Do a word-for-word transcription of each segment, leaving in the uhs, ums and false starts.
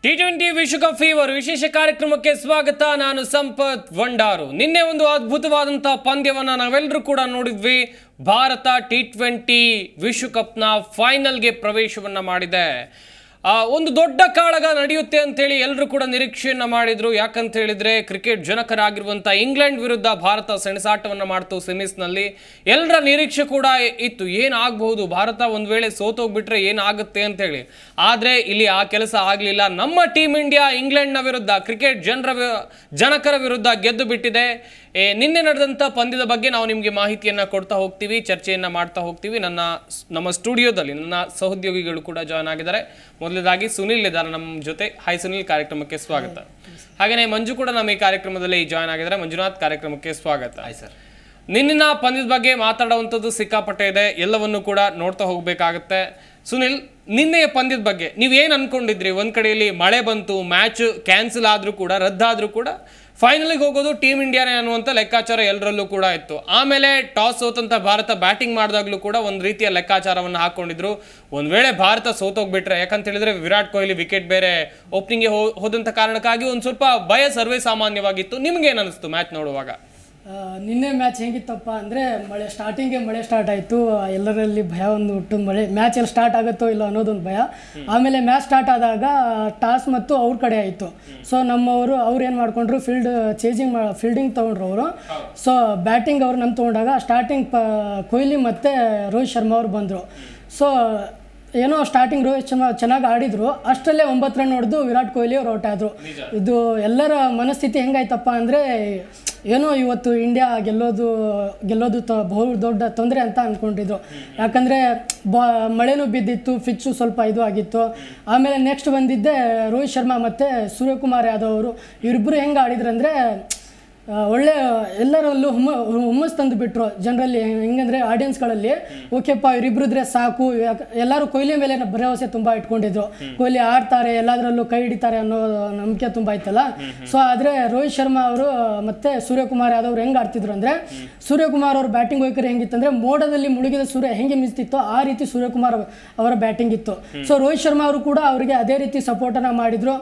T twenty ವಿಶ್ವಕಪ್ fever ವಿಶೇಷ ಕಾರ್ಯಕ್ರಮಕ್ಕೆ ಸ್ವಾಗತ. ನಾನು ಸಂಪತ್ ವಂಡಾರು. ನಿನ್ನೆ ಒಂದು ಅದ್ಭುತವಾದಂತಹ ಪಂದ್ಯವನ್ನ ನಾವೆಲ್ಲರೂ ಕೂಡ ನೋಡಿದ್ವಿ. ಭಾರತ ಟಿ ಟ್ವೆಂಟಿ ವಿಶ್ವಕಪ್ನ ಫೈನಲ್ಗೆ ಪ್ರವೇಶವನ್ನ ಮಾಡಿದೆ. ಒಂದು ದೊಡ್ಡ ಕಾಳಗ ನಡೆಯುತ್ತೆ ಅಂತೇಳಿ ಎಲ್ಲರೂ ಕೂಡ ನಿರೀಕ್ಷೆಯನ್ನ ಮಾಡಿದ್ರು. ಯಾಕಂತ ಹೇಳಿದ್ರೆ ಕ್ರಿಕೆಟ್ ಜನಕರಾಗಿರುವಂಥ ಇಂಗ್ಲೆಂಡ್ ವಿರುದ್ಧ ಭಾರತ ಸೆಣಸಾಟವನ್ನು ಮಾಡ್ತು ಸೆಮೀಸ್ನಲ್ಲಿ. ಎಲ್ಲರ ನಿರೀಕ್ಷೆ ಕೂಡ ಇತ್ತು, ಏನಾಗಬಹುದು, ಭಾರತ ಒಂದು ವೇಳೆ ಸೋತೋಗ್ಬಿಟ್ರೆ ಏನಾಗುತ್ತೆ ಅಂತೇಳಿ. ಆದರೆ ಇಲ್ಲಿ ಆ ಕೆಲಸ ಆಗಲಿಲ್ಲ. ನಮ್ಮ ಟೀಮ್ ಇಂಡಿಯಾ ಇಂಗ್ಲೆಂಡ್ನ ವಿರುದ್ಧ, ಕ್ರಿಕೆಟ್ ಜನರ ಜನಕರ ವಿರುದ್ಧ ಗೆದ್ದು ಬಿಟ್ಟಿದೆ. ನಿನ್ನೆ ನಡೆದಂಥ ಪಂದ್ಯದ ಬಗ್ಗೆ ನಾವು ನಿಮಗೆ ಮಾಹಿತಿಯನ್ನು ಕೊಡ್ತಾ ಹೋಗ್ತೀವಿ, ಚರ್ಚೆಯನ್ನು ಮಾಡ್ತಾ ಹೋಗ್ತೀವಿ. ನನ್ನ ನಮ್ಮ ಸ್ಟುಡಿಯೋದಲ್ಲಿ ನನ್ನ ಸಹೋದ್ಯೋಗಿಗಳು ಕೂಡ ಜಾಯ್ನ್ ಆಗಿದ್ದಾರೆ. ಮೊದಲದಾಗಿ ಸುನಿಲ್ ಇದ್ದಾರೆ ನಮ್ಮ ಜೊತೆ. ಹಾಯ್ ಸುನಿಲ್, ಕಾರ್ಯಕ್ರಮಕ್ಕೆ ಸ್ವಾಗತ. ಹಾಗೆಯೇ ಮಂಜು ಕೂಡ ನಮ್ಮ ಈ ಕಾರ್ಯಕ್ರಮದಲ್ಲಿ ಜಾಯ್ನ್ ಆಗಿದ್ದಾರೆ. ಮಂಜುನಾಥ್, ಕಾರ್ಯಕ್ರಮಕ್ಕೆ ಸ್ವಾಗತ. Hi sir. ನಿನ್ನಿನ ಪಂದ್ಯದ ಬಗ್ಗೆ ಮಾತಾಡುವಂಥದ್ದು ಸಿಕ್ಕಾಪಟ್ಟೆ ಇದೆ, ಎಲ್ಲವನ್ನು ಕೂಡ ನೋಡ್ತಾ ಹೋಗಬೇಕಾಗತ್ತೆ. ಸುನಿಲ್, ನಿನ್ನೆಯ ಪಂದ್ಯದ ಬಗ್ಗೆ ನೀವೇನು ಅನ್ಕೊಂಡಿದ್ರಿ? ಒಂದ್ ಕಡೆಯಲ್ಲಿ ಮಳೆ ಬಂತು, ಮ್ಯಾಚ್ ಕ್ಯಾನ್ಸಲ್ ಆದ್ರೂ ಕೂಡ, ರದ್ದಾದ್ರೂ ಕೂಡ ಫೈನಲ್ಗೆ ಹೋಗೋದು ಟೀಮ್ ಇಂಡಿಯಾನೇ ಅನ್ನುವಂಥ ಲೆಕ್ಕಾಚಾರ ಎಲ್ಲರಲ್ಲೂ ಕೂಡ ಇತ್ತು. ಆಮೇಲೆ ಟಾಸ್ ಸೋತಂತ ಭಾರತ ಬ್ಯಾಟಿಂಗ್ ಮಾಡಿದಾಗಲೂ ಕೂಡ ಒಂದು ರೀತಿಯ ಲೆಕ್ಕಾಚಾರವನ್ನು ಹಾಕೊಂಡಿದ್ರು. ಒಂದ್ ವೇಳೆ ಭಾರತ ಸೋತೋಗ್ಬಿಟ್ರೆ, ಯಾಕಂತ ಹೇಳಿದ್ರೆ ವಿರಾಟ್ ಕೊಹ್ಲಿ ವಿಕೆಟ್ ಬೇರೆ ಓಪನಿಂಗ್ಗೆ ಹೋದಂತ ಕಾರಣಕ್ಕಾಗಿ ಒಂದು ಸ್ವಲ್ಪ ಭಯ ಸರ್ವೇ ಸಾಮಾನ್ಯವಾಗಿತ್ತು. ನಿಮ್ಗೆ ಏನು ಅನಿಸ್ತು ಮ್ಯಾಚ್ ನೋಡುವಾಗ? ನಿನ್ನೆ ಮ್ಯಾಚ್ ಹೇಗಿತ್ತಪ್ಪ ಅಂದರೆ, ಮಳೆ ಸ್ಟಾರ್ಟಿಂಗ್ಗೆ ಮಳೆ ಸ್ಟಾರ್ಟ್ ಆಯಿತು. ಎಲ್ಲರಲ್ಲಿ ಭಯ ಒಂದು ಹುಟ್ಟು, ಮಳೆ ಮ್ಯಾಚ್ ಎಲ್ಲಿ ಸ್ಟಾರ್ಟ್ ಆಗುತ್ತೋ ಇಲ್ಲ ಅನ್ನೋದೊಂದು ಭಯ. ಆಮೇಲೆ ಮ್ಯಾಚ್ ಸ್ಟಾರ್ಟ್ ಆದಾಗ ಟಾಸ್ ಮತ್ತು ಅವ್ರ ಕಡೆ ಆಯಿತು. ಸೊ ನಮ್ಮವರು ಅವ್ರು ಏನು ಮಾಡ್ಕೊಂಡ್ರು, ಫೀಲ್ಡ್ ಚೇಂಜಿಂಗ್ ಮಾ ಫೀಲ್ಡಿಂಗ್ ತೊಗೊಂಡ್ರು ಅವರು. ಸೊ ಬ್ಯಾಟಿಂಗ್ ಅವ್ರು ನಮ್ಮ ತೊಗೊಂಡಾಗ ಸ್ಟಾರ್ಟಿಂಗ್ ಪ ಕೊಹ್ಲಿ ಮತ್ತು ರೋಹಿತ್ ಶರ್ಮಾ ಅವ್ರು ಬಂದರು. ಸೊ ಏನೋ ಸ್ಟಾರ್ಟಿಂಗ್ ರೋಹಿತ್ ಶರ್ಮಾ ಚೆನ್ನಾಗಿ ಆಡಿದ್ರು, ಅಷ್ಟರಲ್ಲೇ ಒಂಬತ್ತು ರನ್ ಹೊಡೆದು ವಿರಾಟ್ ಕೊಹ್ಲಿ ಅವ್ರು ಔಟ್ ಆದರು. ಇದು ಎಲ್ಲರ ಮನಸ್ಥಿತಿ ಹೆಂಗಾಯ್ತಪ್ಪ ಅಂದರೆ, ಏನೋ ಇವತ್ತು ಇಂಡಿಯಾ ಗೆಲ್ಲೋದು ಗೆಲ್ಲೋದು ತ ಬಹು ದೊಡ್ಡ ತೊಂದರೆ ಅಂತ ಅಂದ್ಕೊಂಡಿದ್ರು. ಯಾಕಂದರೆ ಬಾ ಮಳೆನೂ ಬಿದ್ದಿತ್ತು, ಪಿಚ್ಚು ಸ್ವಲ್ಪ ಇದು ಆಗಿತ್ತು. ಆಮೇಲೆ ನೆಕ್ಸ್ಟ್ ಬಂದಿದ್ದೆ ರೋಹಿತ್ ಶರ್ಮಾ ಮತ್ತು ಸೂರ್ಯಕುಮಾರ್ ಯಾದವ್ ಅವರು. ಇವರಿಬ್ಬರು ಹೆಂಗೆ ಆಡಿದ್ರಂದರೆ, ಒಳ್ಳೆ ಎಲ್ಲರಲ್ಲೂ ಹುಮ್ಮ ಹುಮ್ಮಸ್ ತಂದು ಬಿಟ್ಟರು ಜನರಲ್ಲಿ. ಹೆಂಗಂದರೆ ಆಡಿಯನ್ಸ್ಗಳಲ್ಲಿ, ಓಕೆಪ್ಪ ಇವರಿಬ್ಬರಿದ್ರೆ ಸಾಕು, ಎಲ್ಲರೂ ಕೊಹ್ಲಿ ಮೇಲೆ ಭರವಸೆ ತುಂಬ ಇಟ್ಕೊಂಡಿದ್ರು. ಕೊಹ್ಲಿ ಆಡ್ತಾರೆ, ಎಲ್ಲದರಲ್ಲೂ ಕೈ ಹಿಡಿತಾರೆ ಅನ್ನೋ ನಂಬಿಕೆ ತುಂಬ ಇತ್ತಲ್ಲ. ಸೊ ಆದರೆ ರೋಹಿತ್ ಶರ್ಮಾ ಅವರು ಮತ್ತು ಸೂರ್ಯಕುಮಾರ್ ಯಾದವ್ ಹೆಂಗೆ ಆಡ್ತಿದ್ರು ಅಂದರೆ, ಸೂರ್ಯಕುಮಾರ್ ಅವ್ರ ಬ್ಯಾಟಿಂಗ್ ವೈಖರಿ ಹೆಂಗಿತ್ತಂದರೆ, ಮೋಡದಲ್ಲಿ ಮುಳುಗಿದ ಸೂರ್ಯ ಹೆಂಗೆ ಮಿಸ್ತಿತ್ತೋ ಆ ರೀತಿ ಸೂರ್ಯಕುಮಾರ್ ಅವರ ಬ್ಯಾಟಿಂಗ್ ಇತ್ತು. ಸೊ ರೋಹಿತ್ ಶರ್ಮಾ ಅವರು ಕೂಡ ಅವರಿಗೆ ಅದೇ ರೀತಿ ಸಪೋರ್ಟನ್ನು ಮಾಡಿದರು.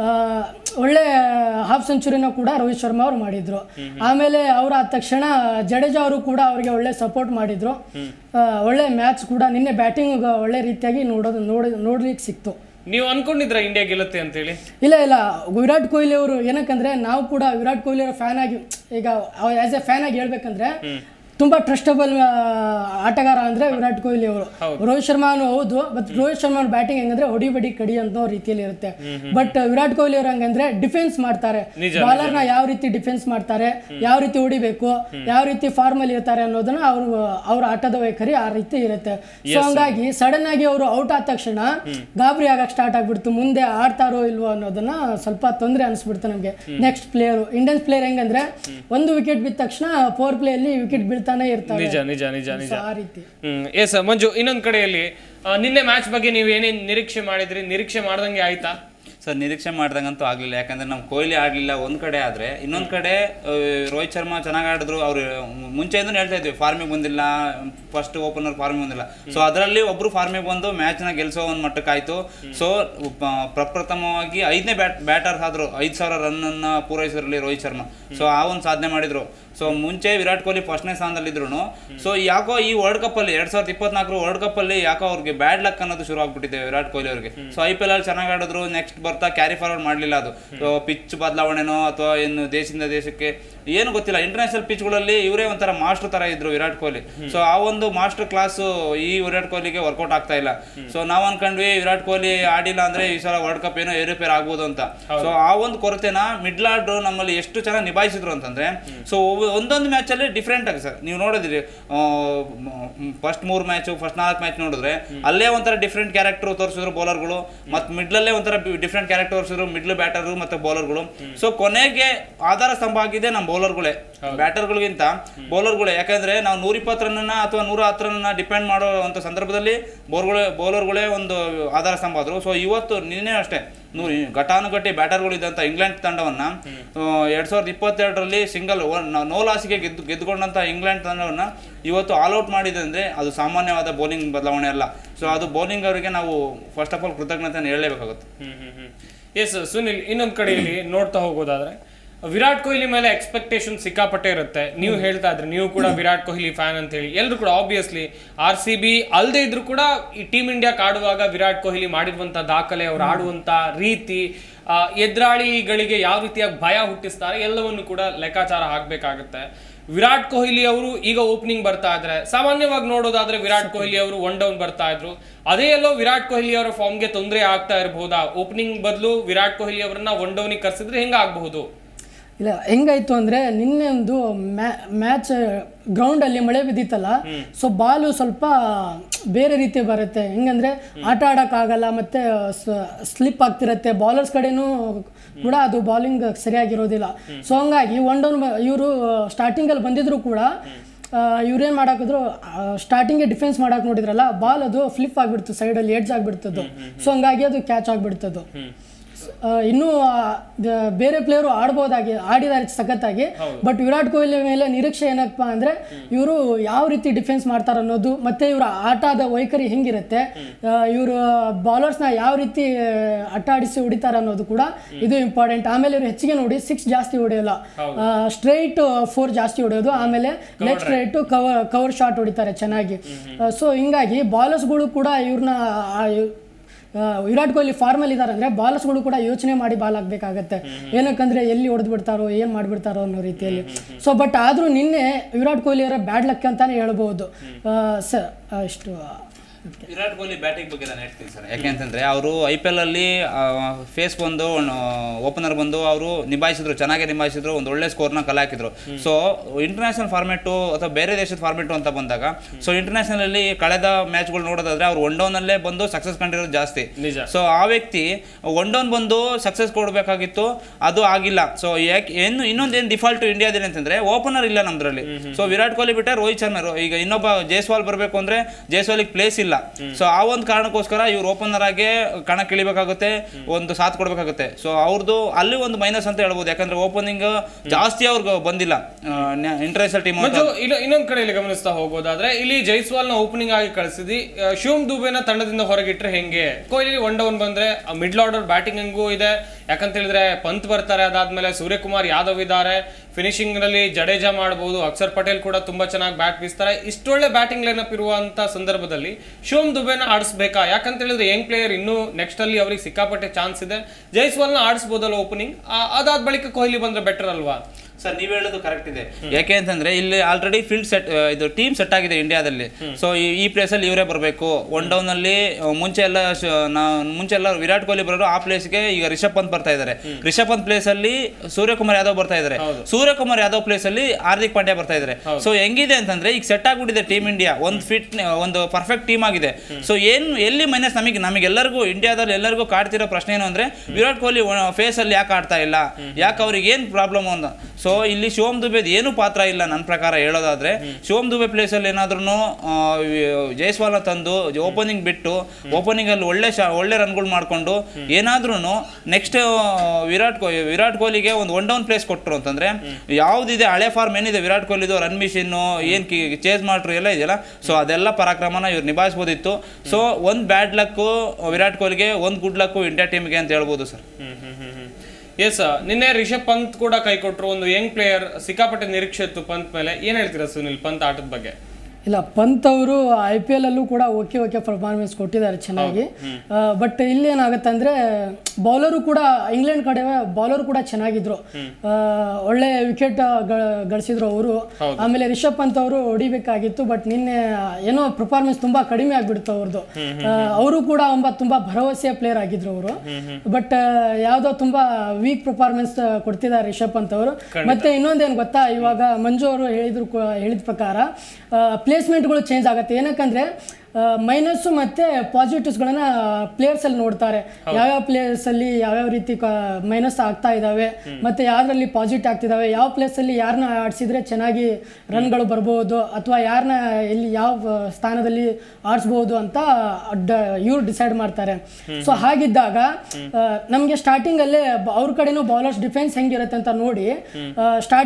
ಒಳ್ಳೆ ಹಾಫ್ ಸೆಂಚುರಿನ ಕೂಡ ರೋಹಿತ್ ಶರ್ಮಾ ಅವರು ಮಾಡಿದ್ರು. ಆಮೇಲೆ ಅವ್ರ ಆದ ತಕ್ಷಣ ಜಡೇಜಾ ಅವರು ಕೂಡ ಅವರಿಗೆ ಒಳ್ಳೆ ಸಪೋರ್ಟ್ ಮಾಡಿದ್ರು. ಒಳ್ಳೆ ಮ್ಯಾಚ್ ಕೂಡ ನಿನ್ನೆ ಬ್ಯಾಟಿಂಗ್ ಒಳ್ಳೆ ರೀತಿಯಾಗಿ ನೋಡೋದು ನೋಡಿ ನೋಡ್ಲಿಕ್ಕೆ ಸಿಕ್ತು. ನೀವು ಅನ್ಕೊಂಡಿದ್ರ ಇಂಡಿಯಾ ಗೆಲ್ಲುತ್ತೆ ಅಂತೇಳಿ? ಇಲ್ಲ ಇಲ್ಲ, ವಿರಾಟ್ ಕೊಹ್ಲಿ ಅವರು ಏನಕ್ಕಂದ್ರೆ, ನಾವು ಕೂಡ ವಿರಾಟ್ ಕೊಹ್ಲಿ ಅವರ ಫ್ಯಾನ್ ಆಗಿ, ಈಗ ಆಸ್ ಎ ಫ್ಯಾನ್ ಆಗಿ ಹೇಳ್ಬೇಕಂದ್ರೆ, ತುಂಬ ಟ್ರಸ್ಟಬಲ್ ಆಟಗಾರ ಅಂದರೆ ವಿರಾಟ್ ಕೊಹ್ಲಿ ಅವರು. ರೋಹಿತ್ ಶರ್ಮಾನು ಹೌದು, ಬಟ್ ರೋಹಿತ್ ಶರ್ಮಾ ಬ್ಯಾಟಿಂಗ್ ಹೆಂಗಂದ್ರೆ ಹೊಡಿ ಬಡಿ ಕಡಿ ಅನ್ನೋ ರೀತಿಯಲ್ಲಿ ಇರುತ್ತೆ. ಬಟ್ ವಿರಾಟ್ ಕೊಹ್ಲಿ ಅವ್ರು ಹಂಗಂದ್ರೆ ಡಿಫೆನ್ಸ್ ಮಾಡ್ತಾರೆ, ಬಾಲರ್ನ ಯಾವ ರೀತಿ ಡಿಫೆನ್ಸ್ ಮಾಡ್ತಾರೆ, ಯಾವ ರೀತಿ ಹೊಡಿಬೇಕು, ಯಾವ ರೀತಿ ಫಾರ್ಮಲ್ಲಿ ಇರ್ತಾರೆ ಅನ್ನೋದನ್ನ ಅವರು ಅವ್ರ ಆಟದ ವೈಖರಿ ಆ ರೀತಿ ಇರುತ್ತೆ. ಸೊ ಹಂಗಾಗಿ ಸಡನ್ ಆಗಿ ಅವರು ಔಟ್ ಆದ ತಕ್ಷಣ ಗಾಬರಿ ಆಗಕ್ಕೆ ಸ್ಟಾರ್ಟ್ ಆಗ್ಬಿಡ್ತು. ಮುಂದೆ ಆಡ್ತಾರೋ ಇಲ್ವೋ ಅನ್ನೋದನ್ನ ಸ್ವಲ್ಪ ತೊಂದರೆ ಅನಿಸ್ಬಿಡ್ತು ನಮಗೆ. ನೆಕ್ಸ್ಟ್ ಪ್ಲೇಯರು ಇಂಡಿಯನ್ ಪ್ಲೇಯರ್ ಹೆಂಗಂದ್ರೆ, ಒಂದು ವಿಕೆಟ್ ಬಿದ್ದ ತಕ್ಷಣ ಪವರ್ ಪ್ಲೇ ಅಲ್ಲಿ ವಿಕೆಟ್ ಬೀಳ್ತಾ ಇರ್ತಾರೆ. ನಿಜ ನಿಜ ನಿಜ ನಿಜ. ಹ್ಮ್ ಎಸ್ ಮಂಜು, ಇನ್ನೊಂದ್ ಕಡೆಯಲ್ಲಿ ನಿನ್ನೆ ಮ್ಯಾಚ್ ಬಗ್ಗೆ ನೀವು ಏನೇನ್ ನಿರೀಕ್ಷೆ ಮಾಡಿದ್ರಿ? ನಿರೀಕ್ಷೆ ಮಾಡ್ದಂಗೆ ಆಯ್ತಾ? ಸರ್, ನಿರೀಕ್ಷೆ ಮಾಡ್ದಂಗಂತೂ ಆಗಲಿಲ್ಲ. ಯಾಕಂದರೆ ನಮ್ಮ ಕೊಹ್ಲಿ ಆಡಲಿಲ್ಲ ಒಂದು ಕಡೆ, ಆದರೆ ಇನ್ನೊಂದು ಕಡೆ ರೋಹಿತ್ ಶರ್ಮಾ ಚೆನ್ನಾಗಿ ಆಡಿದ್ರು. ಅವರು ಮುಂಚೆಯಿಂದ ಹೇಳ್ತಾ ಇದ್ವಿ, ಫಾರ್ಮಿಗೆ ಬಂದಿಲ್ಲ, ಫಸ್ಟ್ ಓಪನರ್ ಫಾರ್ಮಿಗೆ ಬಂದಿಲ್ಲ. ಸೊ ಅದರಲ್ಲಿ ಒಬ್ಬರು ಫಾರ್ಮಿಗೆ ಬಂದು ಮ್ಯಾಚ್ನ ಗೆಲ್ಲಿಸೋ ಒಂದು ಮಟ್ಟಕ್ಕಾಯಿತು. ಸೊ ಪ್ರಪ್ರಥಮವಾಗಿ ಐದನೇ ಬ್ಯಾಟ್ ಬ್ಯಾಟರ್ಸ್ ಆದರು, ಐದು ಸಾವಿರ ರನ್ನನ್ನು ಪೂರೈಸಿರಲಿ ರೋಹಿತ್ ಶರ್ಮಾ. ಸೊ ಆ ಒಂದು ಸಾಧನೆ ಮಾಡಿದರು. ಸೊ ಮುಂಚೆ ವಿರಾಟ್ ಕೊಹ್ಲಿ ಫಸ್ಟ್ನೇ ಸ್ಥಾನದಲ್ಲಿದ್ರು. ಸೊ ಯಾಕೋ ಈ ವರ್ಲ್ಡ್ ಕಪ್ಪಲ್ಲಿ ಎರಡು ಸಾವಿರದ ಇಪ್ಪತ್ನಾಲ್ಕರ ವರ್ಲ್ಡ್ ಕಪ್ಪಲ್ಲಿ ಯಾಕೋ ಅವ್ರಿಗೆ ಬ್ಯಾಡ್ ಲಕ್ ಅನ್ನೋದು ಶುರು ಆಗ್ಬಿಟ್ಟಿದೆ ವಿರಾಟ್ ಕೊಹ್ಲಿ ಅವ್ರಿಗೆ. ಸೊ ಐ ಪಿ ಎಲ್ ಅಲ್ಲಿ ಚೆನ್ನಾಗಿ ಆಡಿದ್ರು, ನೆಕ್ಸ್ಟ್ ಬರ್ತಾ ಕ್ಯಾರಿ ಫಾರ್ವರ್ಡ್ ಮಾಡಲಿಲ್ಲ. ಅದು ಸೊ ಪಿಚ್ ಬದಲಾವಣೆನೋ ಅಥವಾ ಏನು ದೇಶದಿಂದ ದೇಶಕ್ಕೆ ಏನು ಗೊತ್ತಿಲ್ಲ, ಇಂಟರ್ನ್ಯಾಷನಲ್ ಪಿಚ್ಗಳಲ್ಲಿ ಇವರೇ ಒಂಥರ ಮಾಸ್ಟರ್ ತರ ಇದ್ರು ವಿರಾಟ್ ಕೊಹ್ಲಿ. ಸೊ ಆ ಒಂದು ಮಾಸ್ಟರ್ ಕ್ಲಾಸ್ ಈ ವಿರಾಟ್ ಕೊಹ್ಲಿಗೆ ವರ್ಕೌಟ್ ಆಗ್ತಾ ಇಲ್ಲ. ಸೊ ನಾವು ಅನ್ಕೊಂಡ್ವಿ ವಿರಾಟ್ ಕೊಹ್ಲಿ ಆಡಿಲ್ಲ ಅಂದ್ರೆ ಈ ಸಲ ವರ್ಲ್ಡ್ ಕಪ್ ಏನೋ ಏರುಪೇರ್ ಆಗ್ಬೋದು ಅಂತ. ಸೊ ಆ ಒಂದು ಕೊರತೆನ ಮಿಡ್ಲ್ ಆರ್ಡರ್ ನಮ್ಮಲ್ಲಿ ಎಷ್ಟು ಚೆನ್ನಾಗಿ ನಿಭಾಯಿಸಿದ್ರು ಅಂತಂದ್ರೆ, ಸೊ ಒಂದೊಂದು ಮ್ಯಾಚ್ ಅಲ್ಲಿ ಡಿಫ್ರೆಂಟ್ ಆಗಿ ಸರ್ ನೀವು ನೋಡಿದ್ರಿ, ಫಸ್ಟ್ ಮೂರು ಮ್ಯಾಚ್ ಫಸ್ಟ್ ನಾಲ್ಕು ಮ್ಯಾಚ್ ನೋಡಿದ್ರೆ ಅಲ್ಲೇ ಒಂಥರ ಡಿಫ್ರೆಂಟ್ ಕ್ಯಾರೆಕ್ಟರ್ ತೋರಿಸಿದ್ರು ಬೌಲರ್ಗಳು, ಮತ್ತು ಮಿಡ್ಲಲ್ಲೇ ಒಂಥರ ಡಿಫ್ರೆಂಟ್ ಕ್ಯಾರೆಕ್ಟರ್ ತೋರಿಸಿದ್ರು ಮಿಡ್ಲ್ ಬ್ಯಾಟರ್ ಮತ್ತೆ ಬೌಲರ್ಗಳು. ಸೊ ಕೊನೆಗೆ ಆಧಾರ ಸ್ತಂಭ ಆಗಿದೆ ನಮ್ಮ ಬೌಲರ್ಗಳೇ, ಬ್ಯಾಟರ್ಗಳಿಗಿಂತ ಬೌಲರ್ಗಳೇ. ಯಾಕಂದ್ರೆ ನಾವು ನೂರ ಇಪ್ಪತ್ತು ರನ್ನ ಅಥವಾ ನೂರ ಹತ್ತು ರನ್ನ ಡಿಪೆಂಡ್ ಮಾಡೋ ಅಂತ ಸಂದರ್ಭದಲ್ಲಿ ಬೌಲರ್ಗಳೇ ಬೌಲರ್ಗಳೇ ಒಂದು ಆಧಾರ ಸ್ತಂಭ ಆದ್ರು. ಸೊ ಇವತ್ತು ನಿನ್ನೆ ಅಷ್ಟೇ ನೂರು ಘಟಾನುಘಟಿ ಬ್ಯಾಟರ್ಗಳು ಇದ್ದಂಥ ಇಂಗ್ಲೆಂಡ್ ತಂಡವನ್ನ ಎರಡ್ ಸಾವಿರದ ಇಪ್ಪತ್ತೆರಡರಲ್ಲಿ ಸಿಂಗಲ್ ನೋ ಲಾಸಿಗೆ ಗೆದ್ದು ಗೆದ್ದುಕೊಂಡಂಥ ಇಂಗ್ಲೆಂಡ್ ತಂಡವನ್ನ ಇವತ್ತು ಆಲ್ ಔಟ್ ಮಾಡಿದೆ ಅಂದರೆ ಅದು ಸಾಮಾನ್ಯವಾದ ಬೌಲಿಂಗ್ ಬದಲಾವಣೆ ಅಲ್ಲ. ಸೊ ಅದು ಬೌಲಿಂಗ್ ಅವರಿಗೆ ನಾವು ಫಸ್ಟ್ ಆಫ್ ಆಲ್ ಕೃತಜ್ಞತೆಯನ್ನು ಹೇಳಲೇಬೇಕಾಗುತ್ತೆ. ಎಸ್ ಸುನಿಲ್, ಇನ್ನೊಂದು ಕಡೆಯಲ್ಲಿ ನೋಡ್ತಾ ಹೋಗೋದಾದ್ರೆ ವಿರಾಟ್ ಕೊಹ್ಲಿ ಮೇಲೆ ಎಕ್ಸ್ಪೆಕ್ಟೇಷನ್ ಸಿಕ್ಕಾಪಟ್ಟೆ ಇರುತ್ತೆ. ನೀವು ಹೇಳ್ತಾ ಇದ್ರಿ ನೀವು ಕೂಡ ವಿರಾಟ್ ಕೊಹ್ಲಿ ಫ್ಯಾನ್ ಅಂತ ಹೇಳಿ. ಎಲ್ಲರೂ ಕೂಡ ಆಬ್ವಿಯಸ್ಲಿ ಆರ್ ಸಿ ಬಿ ಅಲ್ಲದೆ ಇದ್ರು ಕೂಡ ಈ ಟೀಮ್ ಇಂಡಿಯಾಕ್ಕೆ ಆಡುವಾಗ ವಿರಾಟ್ ಕೊಹ್ಲಿ ಮಾಡಿರುವಂತ ದಾಖಲೆ, ಅವ್ರು ಆಡುವಂತ ರೀತಿ, ಎದುರಾಳಿಗಳಿಗೆ ಯಾವ ರೀತಿಯಾಗಿ ಭಯ ಹುಟ್ಟಿಸ್ತಾರೆ ಎಲ್ಲವನ್ನು ಕೂಡ ಲೆಕ್ಕಾಚಾರ ಹಾಕ್ಬೇಕಾಗುತ್ತೆ. ವಿರಾಟ್ ಕೊಹ್ಲಿ ಅವರು ಈಗ ಓಪನಿಂಗ್ ಬರ್ತಾ ಇದ್ರೆ, ಸಾಮಾನ್ಯವಾಗಿ ನೋಡೋದಾದ್ರೆ ವಿರಾಟ್ ಕೊಹ್ಲಿ ಅವರು ಒನ್ ಡೌನ್ ಬರ್ತಾ ಇದ್ರು. ಅದೇ ಎಲ್ಲೋ ವಿರಾಟ್ ಕೊಹ್ಲಿ ಅವರ ಫಾರ್ಮ್ಗೆ ತೊಂದರೆ ಆಗ್ತಾ ಇರಬಹುದಾ? ಓಪನಿಂಗ್ ಬದಲು ವಿರಾಟ್ ಕೊಹ್ಲಿ ಅವರನ್ನ ಒನ್ ಡೌನಿಗೆ ಕರ್ಸಿದ್ರೆ ಹೆಂಗಾಗಬಹುದು? ಇಲ್ಲ, ಹೆಂಗಾಯ್ತು ಅಂದರೆ ನಿನ್ನೆ ಒಂದು ಮ್ಯಾಚ್ ಗ್ರೌಂಡಲ್ಲಿ ಮಳೆ ಬಿದ್ದಿತ್ತಲ್ಲ, ಸೊ ಬಾಲು ಸ್ವಲ್ಪ ಬೇರೆ ರೀತಿ ಬರುತ್ತೆ. ಹೆಂಗಂದರೆ ಆಟ ಆಡೋಕ್ಕಾಗಲ್ಲ, ಮತ್ತು ಸ್ಲಿಪ್ ಆಗ್ತಿರತ್ತೆ, ಬಾಲರ್ಸ್ ಕಡೆನೂ ಕೂಡ ಅದು ಬಾಲಿಂಗ್ ಸರಿಯಾಗಿರೋದಿಲ್ಲ. ಸೊ ಹಂಗಾಗಿ ಒನ್ ಡೌನ್ ಇವರು ಸ್ಟಾರ್ಟಿಂಗಲ್ಲಿ ಬಂದಿದ್ರು ಕೂಡ ಇವ್ರೇನು ಮಾಡಾಕಿದ್ರು, ಸ್ಟಾರ್ಟಿಂಗ್ಗೆ ಡಿಫೆನ್ಸ್ ಮಾಡಕ್ಕೆ ನೋಡಿದ್ರಲ್ಲ, ಬಾಲ್ ಅದು ಫ್ಲಿಪ್ ಆಗಿಬಿಡ್ತು, ಸೈಡಲ್ಲಿ ಎಡ್ಜ್ ಆಗಿಬಿಡ್ತದ್ದು. ಸೊ ಹಂಗಾಗಿ ಅದು ಕ್ಯಾಚ್ ಆಗಿಬಿಡ್ತದ್ದು. ಇನ್ನೂ ಬೇರೆ ಪ್ಲೇಯರು ಆಡ್ಬೋದಾಗಿ ಆಡಿದಾರೆ ಸಖತ್ತಾಗಿ. ಬಟ್ ವಿರಾಟ್ ಕೊಹ್ಲಿ ಮೇಲೆ ನಿರೀಕ್ಷೆ ಏನಪ್ಪ ಅಂದರೆ ಇವರು ಯಾವ ರೀತಿ ಡಿಫೆನ್ಸ್ ಮಾಡ್ತಾರೆ ಅನ್ನೋದು, ಮತ್ತು ಇವರ ಆಟದ ವೈಖರಿ ಹೆಂಗಿರುತ್ತೆ, ಇವರು ಬಾಲರ್ಸ್ನ ಯಾವ ರೀತಿ ಆಟ ಆಡಿಸಿ ಹೊಡಿತಾರೆ ಅನ್ನೋದು ಕೂಡ ಇದು ಇಂಪಾರ್ಟೆಂಟ್. ಆಮೇಲೆ ಇವರು ಹೆಚ್ಚಿಗೆ ನೋಡಿ ಸಿಕ್ಸ್ ಜಾಸ್ತಿ ಹೊಡೆಯೋಲ್ಲ, ಸ್ಟ್ರೈಟ್ ಫೋರ್ ಜಾಸ್ತಿ ಹೊಡೆಯೋದು, ಆಮೇಲೆ leg straight cover cover shot ಹೊಡಿತಾರೆ ಚೆನ್ನಾಗಿ. ಸೊ ಹಿಂಗಾಗಿ ಬಾಲರ್ಸ್ಗಳು ಕೂಡ ಇವ್ರನ್ನ ವಿರಾಟ್ ಕೊಹ್ಲಿ ಫಾರ್ಮಲ್ಲಿ ಇದ್ದಾರೆ ಅಂದರೆ ಬಾಲರ್ಸ್ಗಳು ಕೂಡ ಯೋಚನೆ ಮಾಡಿ ಬಾಲ್ ಹಾಕಬೇಕಾಗತ್ತೆ. ಏನಕ್ಕಂದರೆ ಎಲ್ಲಿ ಹೊಡೆದು ಬಿಡ್ತಾರೋ, ಏನು ಮಾಡಿಬಿಡ್ತಾರೋ ಅನ್ನೋ ರೀತಿಯಲ್ಲಿ. ಸೊ ಬಟ್ ಆದರೂ ನಿನ್ನೆ ವಿರಾಟ್ ಕೊಹ್ಲಿ ಅವರ ಬ್ಯಾಡ್ ಲಕ್ ಅಂತಾನೆ ಹೇಳ್ಬೋದು. ಸ ಇಷ್ಟು ವಿರಾಟ್ ಕೊಹ್ಲಿ ಬ್ಯಾಟಿಂಗ್ ಬಗ್ಗೆ ನಾನು ಹೇಳ್ತೀನಿ ಸರ್. ಯಾಕೆಂತಂದರೆ ಅವರು ಐ ಪಿ ಎಲ್ ಅಲ್ಲಿ ಫೇಸ್ ಬಂದು ಓಪನರ್ ಬಂದು ಅವರು ನಿಭಾಯಿಸಿದ್ರು, ಚೆನ್ನಾಗಿ ನಿಭಾಯಿಸಿದ್ರು, ಒಂದು ಒಳ್ಳೆ ಸ್ಕೋರ್ನ ಕಲೆ ಹಾಕಿದ್ರು. ಸೊ ಇಂಟರ್ನ್ಯಾಷನಲ್ ಫಾರ್ಮೆಟು ಅಥವಾ ಬೇರೆ ದೇಶದ ಫಾರ್ಮೆಟು ಅಂತ ಬಂದಾಗ, ಸೊ ಇಂಟರ್ನ್ಯಾಷನಲ್ ಅಲ್ಲಿ ಕಳೆದ ಮ್ಯಾಚ್ಗಳು ನೋಡೋದಾದ್ರೆ ಅವ್ರು ಒನ್ ಡೌನ್ ಅಲ್ಲೇ ಬಂದು ಸಕ್ಸಸ್ ಕಂಡಿರೋದು ಜಾಸ್ತಿ. ಸೊ ಆ ವ್ಯಕ್ತಿ ಒನ್ ಡೌನ್ ಬಂದು ಸಕ್ಸಸ್ ಕೊಡಬೇಕಾಗಿತ್ತು, ಅದು ಆಗಿಲ್ಲ. ಸೊ ಯಾಕೆ ಏನು ಇನ್ನೊಂದೇನು ಡಿಫಾಲ್ಟ್ ಇಂಡಿಯಾದಲ್ಲಿ ಅಂತಂದ್ರೆ ಓಪನರ್ ಇಲ್ಲ ನಮ್ದ್ರಲ್ಲಿ. ಸೊ ವಿರಾಟ್ ಕೊಹ್ಲಿ ಬಿಟ್ಟರೆ ರೋಹಿತ್ ಶರ್ಮಾ, ಈಗ ಇನ್ನೊಬ್ಬ ಜೈಸ್ವಾಲ್ ಬರಬೇಕು ಅಂದ್ರೆ ಜೈಸ್ವಾಲಿಗೆ ಪ್ಲೇಸ್ ಇಲ್ಲ. ಸೊ ಆ ಒಂದು ಕಾರಣಕ್ಕೋಸ್ಕರ ಇವ್ರು ಓಪನರ್ ಆಗಿ ಕಣಕ್ಕೆ ಇಳಿಬೇಕಾಗುತ್ತೆ, ಒಂದು ಸಾಥ್ ಕೊಡಬೇಕಾಗುತ್ತೆ. ಸೊ ಅವ್ರದ್ದು ಅಲ್ಲಿ ಒಂದು ಮೈನಸ್ ಅಂತ ಹೇಳ್ಬೋದು, ಯಾಕಂದ್ರೆ ಓಪನಿಂಗ್ ಜಾಸ್ತಿ ಅವ್ರಿಗೆ ಬಂದಿಲ್ಲ ಇಂಟರ್ನ್ಯಾಷನಲ್ ಟೀಮ್. ಇನ್ನೊಂದ್ ಕಡೆಯಲ್ಲಿ ಗಮನಿಸ್ತಾ ಹೋಗೋದಾದ್ರೆ ಇಲ್ಲಿ ಜೈಸ್ವಾಲ್ ನ ಓಪನಿಂಗ್ ಆಗಿ ಕಳಿಸಿದ್ವಿ, ಶಿವಮ್ ದುಬೆನ ತಂಡದಿಂದ ಹೊರಗಿಟ್ರೆ ಹೆಂಗೆ? ಕೊಹ್ಲಿ ಒನ್ ಡೌನ್ ಬಂದ್ರೆ ಮಿಡ್ಲ್ ಆರ್ಡರ್ ಬ್ಯಾಟಿಂಗ್ ಹಂಗೂ ಇದೆ, ಯಾಕಂತ ಹೇಳಿದ್ರೆ ಪಂತ್ ಬರ್ತಾರೆ, ಅದಾದ್ಮೇಲೆ ಸೂರ್ಯಕುಮಾರ್ ಯಾದವ್ ಇದ್ದಾರೆ, ಫಿನಿಶಿಂಗ್ ನಲ್ಲಿ ಜಡೇಜಾ ಮಾಡಬಹುದು, ಅಕ್ಷರ್ ಪಟೇಲ್ ಕೂಡ ತುಂಬಾ ಚೆನ್ನಾಗಿ ಬ್ಯಾಟ್ ಬೀಸ್ತಾರೆ. ಇಷ್ಟೊಳ್ಳೆ ಬ್ಯಾಟಿಂಗ್ ಲೈನಪ್ ಇರುವಂತ ಸಂದರ್ಭದಲ್ಲಿ ಶಿವಮ್ ದುಬೆನ ಆಡಿಸ್ಬೇಕಾ? ಯಾಕಂತ ಹೇಳಿದ್ರೆ ಯಂಗ್ ಪ್ಲೇಯರ್ ಇನ್ನು ನೆಕ್ಸ್ಟ್ ಅಲ್ಲಿ ಅವ್ರಿಗೆ ಸಿಕ್ಕಾಪಟ್ಟೆ ಚಾನ್ಸ್ ಇದೆ. ಜೈಸ್ವಾಲ್ ನ ಆಡಿಸಬಹುದಲ್ಲ ಓಪನಿಂಗ್, ಅದಾದ ಬಳಿಕ ಕೊಹ್ಲಿ ಬಂದ್ರೆ ಬೆಟರ್ ಅಲ್ವಾ? ಸರ್ ನೀವು ಹೇಳೋದು ಕರೆಕ್ಟ್ ಇದೆ. ಯಾಕೆ ಅಂತಂದ್ರೆ ಇಲ್ಲಿ ಆಲ್ರೆಡಿ ಫೀಲ್ಡ್ ಸೆಟ್, ಇದು ಟೀಮ್ ಸೆಟ್ ಆಗಿದೆ ಇಂಡಿಯಾದಲ್ಲಿ. ಸೊ ಈ ಪ್ಲೇಸ್ ಅಲ್ಲಿ ಇವರೇ ಬರಬೇಕು. ಒನ್ ಡೌನ್ ಅಲ್ಲಿ ಮುಂಚೆ ಎಲ್ಲ ಮುಂಚೆ ಎಲ್ಲ ವಿರಾಟ್ ಕೊಹ್ಲಿ ಬರೋರು, ಆ ಪ್ಲೇಸ್ಗೆ ಈಗ ರಿಷಬ್ ಪಂತ್ ಬರ್ತಾ ಇದ್ದಾರೆ. ರಿಷಬ್ ಪಂತ್ ಪ್ಲೇಸ್ ಅಲ್ಲಿ ಸೂರ್ಯಕುಮಾರ್ ಯಾದವ್ ಬರ್ತಾ ಇದ್ದಾರೆ. ಸೂರ್ಯಕುಮಾರ್ ಯಾದವ್ ಪ್ಲೇಸ್ ಅಲ್ಲಿ ಹಾರ್ದಿಕ್ ಪಾಂಡ್ಯ ಬರ್ತಾ ಇದ್ದಾರೆ. ಸೊ ಹೆಂಗಿದೆ ಅಂತಂದ್ರೆ ಈಗ ಸೆಟ್ ಆಗ್ಬಿಟ್ಟಿದೆ ಟೀಮ್ ಇಂಡಿಯಾ, ಒಂದು ಫಿಟ್ ಒಂದು ಪರ್ಫೆಕ್ಟ್ ಟೀಮ್ ಆಗಿದೆ. ಸೊ ಏನು ಎಲ್ಲಿ ಮೈನಸ್ ನಮಗೆ ನಮಗೆಲ್ಲರಿಗೂ ಇಂಡಿಯಾದಲ್ಲಿ ಎಲ್ಲರಿಗೂ ಕಾಡ್ತಿರೋ ಪ್ರಶ್ನೆ ಏನು ಅಂದ್ರೆ ವಿರಾಟ್ ಕೊಹ್ಲಿ ಫೇಸ್ ಅಲ್ಲಿ ಯಾಕೆ ಆಡ್ತಾ ಇಲ್ಲ, ಯಾಕೆ ಅವ್ರಿಗೆ ಏನು ಪ್ರಾಬ್ಲಮ್ ಅಂತ. ಸೊ ಇಲ್ಲಿ ಶಿವಮ್ ದುಬೆದ್ ಏನು ಪಾತ್ರ ಇಲ್ಲ ನನ್ನ ಪ್ರಕಾರ ಹೇಳೋದಾದ್ರೆ. ಶಿವಮ್ ದುಬೆ ಪ್ಲೇಸ್ ಅಲ್ಲಿ ಏನಾದ್ರೂ ಜೈಸ್ವಾಲ್ನ ತಂದು ಓಪನಿಂಗ್ ಬಿಟ್ಟು ಓಪನಿಂಗ್ ಅಲ್ಲಿ ಒಳ್ಳೆ ಶಾ ಒಳ್ಳೆ ರನ್ಗಳು ಮಾಡ್ಕೊಂಡು ಏನಾದ್ರೂ ನೆಕ್ಸ್ಟ್ ವಿರಾಟ್ ಕೊಹ್ಲಿ ವಿರಾಟ್ ಕೊಹ್ಲಿಗೆ ಒಂದು ಒನ್ ಡೌನ್ ಪ್ಲೇಸ್ ಕೊಟ್ಟರು ಅಂತಂದ್ರೆ, ಯಾವ್ದಿದೆ ಹಳೆ ಫಾರ್ಮ್ ಏನಿದೆ ವಿರಾಟ್ ಕೊಹ್ಲಿದು, ರನ್ ಮಿಷಿನ್ ಏನ್ ಚೇಸ್ ಮಾಡ್ರು ಎಲ್ಲ ಇದೆಯಲ್ಲ, ಸೊ ಅದೆಲ್ಲ ಪರಾಕ್ರಮನ ಇವ್ರು ನಿಭಾಯಿಸಬಹುದಿತ್ತು. ಸೊ ಒಂದ್ ಬ್ಯಾಡ್ ಲಕ್ ವಿರಾಟ್ ಕೊಹ್ಲಿಗೆ, ಒಂದ್ ಗುಡ್ ಲಕ್ ಇಂಡಿಯಾ ಟೀಮ್ಗೆ ಅಂತ ಹೇಳ್ಬೋದು ಸರ್. ಎಸ್, ನಿನ್ನೆ ರಿಷಬ್ ಪಂತ್ ಕೂಡ ಕೈ ಕೊಟ್ಟರು, ಒಂದು ಯಂಗ್ ಪ್ಲೇಯರ್, ಸಿಕ್ಕಾಪಟ್ಟೆ ನಿರೀಕ್ಷೆ ಇತ್ತು ಪಂತ್ ಮೇಲೆ. ಏನ್ ಹೇಳ್ತೀರಾ ಸುನಿಲ್ ಪಂತ್ ಆಟದ ಬಗ್ಗೆ? ಇಲ್ಲ, ಪಂತ್ ಅವರು ಐ ಪಿ ಎಲ್ ಅಲ್ಲೂ ಕೂಡ ಓಕೆ ಓಕೆ ಪರ್ಫಾರ್ಮೆನ್ಸ್ ಕೊಟ್ಟಿದ್ದಾರೆ ಚೆನ್ನಾಗಿ. ಬಟ್ ಇಲ್ಲಿ ಏನಾಗುತ್ತೆ ಅಂದರೆ ಬೌಲರು ಕೂಡ ಇಂಗ್ಲೆಂಡ್ ಕಡೆ ಬೌಲರ್ ಕೂಡ ಚೆನ್ನಾಗಿದ್ರು, ಒಳ್ಳೆ ವಿಕೆಟ್ ಗಳಿಸಿದ್ರು ಅವರು. ಆಮೇಲೆ ರಿಷಬ್ ಪಂತ್ ಅವರು ಹೊಡಿಬೇಕಾಗಿತ್ತು, ಬಟ್ ನಿನ್ನೆ ಏನೋ ಪರ್ಫಾರ್ಮೆನ್ಸ್ ತುಂಬಾ ಕಡಿಮೆ ಆಗ್ಬಿಡ್ತು ಅವ್ರದ್ದು. ಅವರು ಕೂಡ ಒಬ್ಬ ತುಂಬಾ ಭರವಸೆಯ ಪ್ಲೇಯರ್ ಆಗಿದ್ರು ಅವರು, ಬಟ್ ಯಾವುದೋ ತುಂಬಾ ವೀಕ್ ಪರ್ಫಾರ್ಮೆನ್ಸ್ ಕೊಡ್ತಿದ್ದಾರೆ ರಿಷಬ್ ಪಂತ್ ಅವರು. ಮತ್ತೆ ಇನ್ನೊಂದೇನು ಗೊತ್ತಾ, ಇವಾಗ ಮಂಜು ಅವರು ಹೇಳಿದ್ರು ಹೇಳಿದ ಪ್ರಕಾರ ಪ್ಲೇಸ್ಮೆಂಟ್ಗಳು ಚೇಂಜ್ ಆಗುತ್ತೆ. ಏನಕ್ಕಂದ್ರೆ ಮೈನಸ್ಸು ಮತ್ತು ಪಾಸಿಟಿವ್ಸ್ಗಳನ್ನು ಪ್ಲೇಯರ್ಸಲ್ಲಿ ನೋಡ್ತಾರೆ, ಯಾವ್ಯಾವ ಪ್ಲೇಯರ್ಸಲ್ಲಿ ಯಾವ್ಯಾವ ರೀತಿ ಮೈನಸ್ ಆಗ್ತಾ ಇದ್ದಾವೆ ಮತ್ತು ಯಾವ್ದ್ರಲ್ಲಿ ಪಾಸಿಟಿವ್ ಆಗ್ತಿದ್ದಾವೆ, ಯಾವ ಪ್ಲೇಸಲ್ಲಿ ಯಾರನ್ನ ಆಡಿಸಿದ್ರೆ ಚೆನ್ನಾಗಿ ರನ್ಗಳು ಬರ್ಬೋದು ಅಥವಾ ಯಾರನ್ನ ಎಲ್ಲಿ ಯಾವ ಸ್ಥಾನದಲ್ಲಿ ಆಡಿಸ್ಬೋದು ಅಂತ ಡ ಇವ್ರು ಡಿಸೈಡ್ ಮಾಡ್ತಾರೆ. ಸೊ ಹಾಗಿದ್ದಾಗ ನಮಗೆ ಸ್ಟಾರ್ಟಿಂಗಲ್ಲೇ ಅವ್ರ ಕಡೆನೂ ಬೌಲರ್ಸ್ ಡಿಫೆನ್ಸ್ ಹೆಂಗಿರುತ್ತೆ ಅಂತ ನೋಡಿ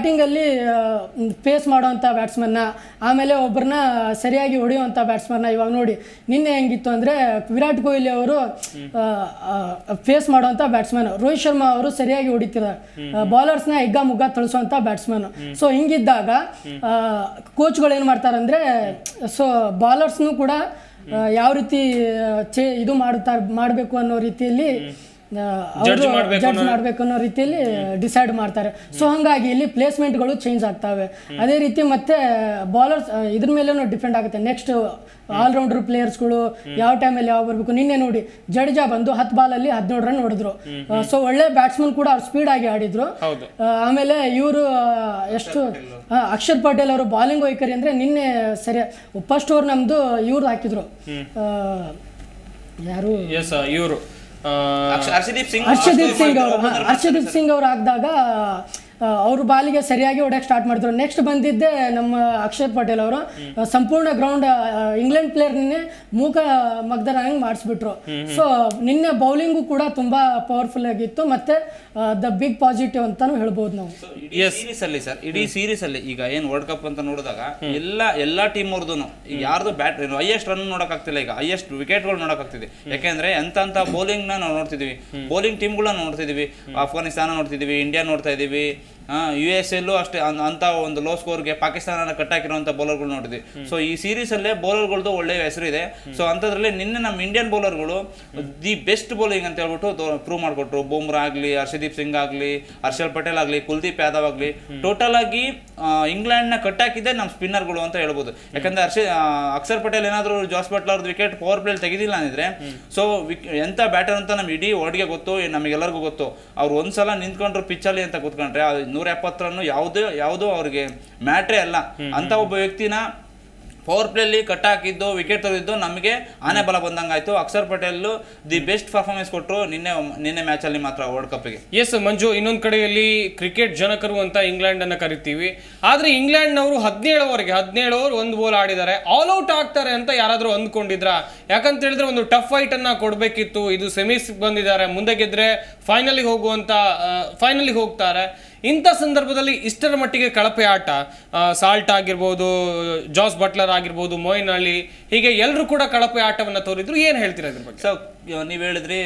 ಸ್ಟಾರ್ಟಿಂಗಲ್ಲಿ ಫೇಸ್ ಮಾಡೋವಂಥ ಬ್ಯಾಟ್ಸ್ಮನ್ನ, ಆಮೇಲೆ ಒಬ್ಬರನ್ನ ಸರಿಯಾಗಿ ಹೊಡೆಯುವಂಥ ಬ್ಯಾಟ್ಸ್ಮನ್ನ ಇವಾಗ ನೋಡಿ ನಿನ್ನೆ ಹೆಂಗಿತ್ತು ಅಂದರೆ ವಿರಾಟ್ ಕೊಹ್ಲಿ ಅವರು ಫೇಸ್ ಮಾಡುವಂಥ ಬ್ಯಾಟ್ಸ್ಮನ್, ರೋಹಿತ್ ಶರ್ಮಾ ಅವರು ಸರಿಯಾಗಿ ಹೊಡಿತಿದ್ದಾರೆ, ಬೌಲರ್ಸ್ನ ಹಿಗ್ಗ ಮುಗ್ಗ ತಳಿಸುವಂಥ ಬ್ಯಾಟ್ಸ್ಮನ್. ಸೊ ಹಿಂಗಿದ್ದಾಗ ಕೋಚ್ಗಳು ಏನು ಮಾಡ್ತಾರೆ ಅಂದರೆ ಸೊ ಬಾಲರ್ಸ್ನು ಕೂಡ ಯಾವ ರೀತಿ ಚೇ ಇದು ಮಾಡುತ್ತಾರೆ ಮಾಡಬೇಕು ಅನ್ನೋ ರೀತಿಯಲ್ಲಿ ಜಡ್ಜ್ ಮಾಡಬೇಕು ಅನ್ನೋ ರೀತಿಯಲ್ಲಿ ಡಿಸೈಡ್ ಮಾಡ್ತಾರೆ. ಸೊ ಹಾಗಾಗಿ ಇಲ್ಲಿ ಪ್ಲೇಸ್ಮೆಂಟ್ಗಳು ಚೇಂಜ್ ಆಗ್ತವೆ. ಅದೇ ರೀತಿ ಮತ್ತೆ ಬಾಲರ್ಸ್ ಇದ್ರ ಮೇಲೇನೂ ಡಿಪೆಂಡ್ ಆಗುತ್ತೆ. ನೆಕ್ಸ್ಟ್ ಆಲ್ರೌಂಡರ್ ಪ್ಲೇಯರ್ಸ್ಗಳು ಯಾವ ಟೈಮಲ್ಲಿ ಯಾವ ಬರಬೇಕು. ನಿನ್ನೆ ನೋಡಿ ಜಡೇಜಾ ಬಂದು ಹತ್ತು ಬಾಲಲ್ಲಿ ಹದಿನೇಳು ರನ್ ಹೊಡೆದ್ರು. ಸೊ ಒಳ್ಳೆ ಬ್ಯಾಟ್ಸ್ಮನ್ ಕೂಡ ಅವ್ರು ಸ್ಪೀಡ್ ಆಗಿ ಆಡಿದ್ರು. ಆಮೇಲೆ ಇವರು ಎಷ್ಟು ಅಕ್ಷರ್ ಪಟೇಲ್ ಅವರು ಬಾಲಿಂಗ್ ವೈಖರಿ ಅಂದ್ರೆ ನಿನ್ನೆ ಸರಿ ಫಸ್ಟ್ ಓವರ್ ನಮ್ದು ಇವ್ರು ಹಾಕಿದ್ರು, ಯಾರು ಇವರು ಹರ್ಷದೀಪ್ ಸಿಂಗ್ ಹರ್ಷದೀಪ್ ಸಿಂಗ್ ಅವರು ಹರ್ಷದೀಪ್ ಸಿಂಗ್ ಅವ್ರು ಹಾಕಿದಾಗ ಅವರು ಬಾಲಿಗೆ ಸರಿಯಾಗಿ ಹೊಡೆಯಕ್ಕೆ ಸ್ಟಾರ್ಟ್ ಮಾಡಿದ್ರು. ನೆಕ್ಸ್ಟ್ ಬಂದಿದ್ದೆ ನಮ್ಮ ಅಕ್ಷರ್ ಪಟೇಲ್ ಅವರು ಸಂಪೂರ್ಣ ಗ್ರೌಂಡ್ ಇಂಗ್ಲೆಂಡ್ ಪ್ಲೇಯರ್ನೇ ಮೂಕ ಮಗ್ದರ ಹಂಗೆ ಮಾಡಿಸ್ಬಿಟ್ರು. ಸೊ ನಿನ್ನೆ ಬೌಲಿಂಗು ಕೂಡ ತುಂಬಾ ಪವರ್ಫುಲ್ ಆಗಿತ್ತು, ಮತ್ತೆ ದ ಬಿಗ್ ಪಾಸಿಟಿವ್ ಅಂತಾನು ಹೇಳ್ಬೋದು ನಾವು. ಸೀರೀಸ್ ಅಲ್ಲಿ ಸರ್, ಇಡೀ ಸೀರೀಸ್ ಅಲ್ಲಿ ಈಗ ಏನ್ ವರ್ಲ್ಡ್ ಕಪ್ ಅಂತ ನೋಡಿದಾಗ ಎಲ್ಲ ಎಲ್ಲಾ ಟೀಮ್ ಅವ್ರದ್ದು ಯಾರ್ದು ಬ್ಯಾಟ್ ಹೈಯೆಸ್ಟ್ ರನ್ ನೋಡಕ್ ಆಗ್ತಿಲ್ಲ, ಈಗ ಹೈಯೆಸ್ಟ್ ವಿಕೆಟ್ ಗಳು ನೋಡಕ್ ಆಗ್ತಿದೆ. ಯಾಕೆಂದ್ರೆ ಎಂತ ಅಂತ ಬೌಲಿಂಗ್ ನ ನಾವು ನೋಡ್ತಿದೀವಿ, ಬೌಲಿಂಗ್ ಟೀಮ್ ಗಳನ್ನ ನೋಡ್ತಿದೀವಿ, ಅಫ್ಘಾನಿಸ್ತಾನ ನೋಡ್ತಿದೀವಿ, ಇಂಡಿಯಾ ನೋಡ್ತಾ ಇದೀವಿ, ಯು ಎಸ್ ಎಲ್ಲೂ ಅಷ್ಟೇ ಅಂತ ಒಂದು ಲೋ ಸ್ಕೋರ್ಗೆ ಪಾಕಿಸ್ತಾನ ಕಟ್ಟಾಕಿರುವಂಥ ಬೌಲರ್ಗಳು ನೋಡಿದ್ವಿ. ಸೊ ಈ ಸೀರೀಸ್ ಅಲ್ಲೇ ಬೌಲರ್ಗಳದ್ದು ಒಳ್ಳೆ ಹೆಸರು ಇದೆ. ಸೊ ಅಂಥದ್ರಲ್ಲಿ ನಿನ್ನೆ ನಮ್ಮ ಇಂಡಿಯನ್ ಬೌಲರ್ಗಳು ದಿ ಬೆಸ್ಟ್ ಬೌಲಿಂಗ್ ಅಂತ ಹೇಳ್ಬಿಟ್ಟು ಪ್ರೂವ್ ಮಾಡಿಕೊಟ್ರು. ಬೂಮ್ರಾ ಆಗಲಿ, ಹರ್ಷದೀಪ್ ಸಿಂಗ್ ಆಗಲಿ, ಹರ್ಷಲ್ ಪಟೇಲ್ ಆಗಲಿ, ಕುಲ್ದೀಪ್ ಯಾದವ್ ಆಗಲಿ, ಟೋಟಲ್ ಆಗಿ ಇಂಗ್ಲೆಂಡ್ನ ಕಟ್ಟಾಕಿದ್ದೆ ನಮ್ಮ ಸ್ಪಿನ್ನರ್ಗಳು ಅಂತ ಹೇಳ್ಬೋದು. ಯಾಕಂದ್ರೆ ಹರ್ಷ ಅಕ್ಷರ್ ಪಟೇಲ್ ಏನಾದರೂ ಜಾಸ್ ಬಟ್ಲರ್ ವಿಕೆಟ್ ಪವರ್ ಪ್ಲೇಲ್ ತೆಗೆದಿಲ್ಲ ಅಂದಿದ್ರೆ ಸೊ ಎಂಥ ಬ್ಯಾಟರ್ ಅಂತ ನಮ್ಮ ಇಡೀ ವರ್ಲ್ಡ್ಗೆ ಗೊತ್ತು, ನಮಗೆಲ್ಲರಿಗೂ ಗೊತ್ತು. ಅವ್ರು ಒಂದ್ಸಲ ನಿಂತ್ಕೊಂಡ್ರು ಪಿಚ್ಚಲ್ಲಿ ಅಂತ ಕೂತ್ಕೊಂಡ್ರೆ ನೂರ ಎಪ್ಪತ್ತು ರನ್ ಯಾವುದೇ ಯಾವುದೋ ಅವ್ರಿಗೆ ಮ್ಯಾಟ್ರೇ ಅಲ್ಲ. ಅಂತ ಒಬ್ಬ ವ್ಯಕ್ತಿನ ಪವರ್ ಪ್ಲೇಲಿ ಕಟ್ ಹಾಕಿದ್ದು, ವಿಕೆಟ್ ತೆಗೆದಿದ್ದು ನಮಗೆ ಆನೆ ಬಲ ಬಂದಂಗಾಯ್ತು. Akshar Patel the best performance ಕೊಟ್ಟರು ನಿನ್ನೆ ನಿನ್ನೆ ಮ್ಯಾಚ್ ಅಲ್ಲಿ ಮಾತ್ರ ವರ್ಲ್ಡ್ ಕಪ್ಗೆ. ಎಸ್ ಮಂಜು, ಇನ್ನೊಂದು ಕಡೆಯಲ್ಲಿ ಕ್ರಿಕೆಟ್ ಜನಕರು ಅಂತ ಇಂಗ್ಲೆಂಡ್ ಅನ್ನ ಕರಿತೀವಿ. ಆದ್ರೆ ಇಂಗ್ಲೆಂಡ್ ನವರು ಹದಿನೇಳು ಓವರ್ಗೆ ಹದಿನೇಳು ಓವರ್ ಒಂದು ಬೋಲ್ ಆಡಿದ್ದಾರೆ, ಆಲ್ ಔಟ್ ಆಗ್ತಾರೆ ಅಂತ ಯಾರಾದ್ರೂ ಅಂದ್ಕೊಂಡಿದ್ರ? ಯಾಕಂತ ಹೇಳಿದ್ರೆ ಒಂದು ಟಫ್ ಫೈಟ್ ಅನ್ನ ಕೊಡ್ಬೇಕಿತ್ತು. ಇದು ಸೆಮೀಸ್ ಬಂದಿದ್ದಾರೆ, ಮುಂದೆ ಗೆದ್ರೆ ಫೈನಲಿಗೆ ಹೋಗುವಂತ ಫೈನಲಿಗೆ ಹೋಗ್ತಾರೆ. ಇಂಥ ಸಂದರ್ಭದಲ್ಲಿ ಇಷ್ಟರ ಮಟ್ಟಿಗೆ ಕಳಪೆ ಆಟ, ಸಾಲ್ಟ್ ಆಗಿರ್ಬೋದು, ಜಾಸ್ ಬಟ್ಲರ್ ಆಗಿರ್ಬೋದು, ಮೊಯಿನ್ ಅಲಿ, ಹೀಗೆ ಎಲ್ಲರೂ ಕೂಡ ಕಳಪೆ ಆಟವನ್ನ ತೋರಿದ್ರು. ಏನ್ ಹೇಳ್ತೀರಾ ಇದ್ರ ಬಗ್ಗೆ? ಸೊ ನೀವ್ ಹೇಳಿದ್ರಿ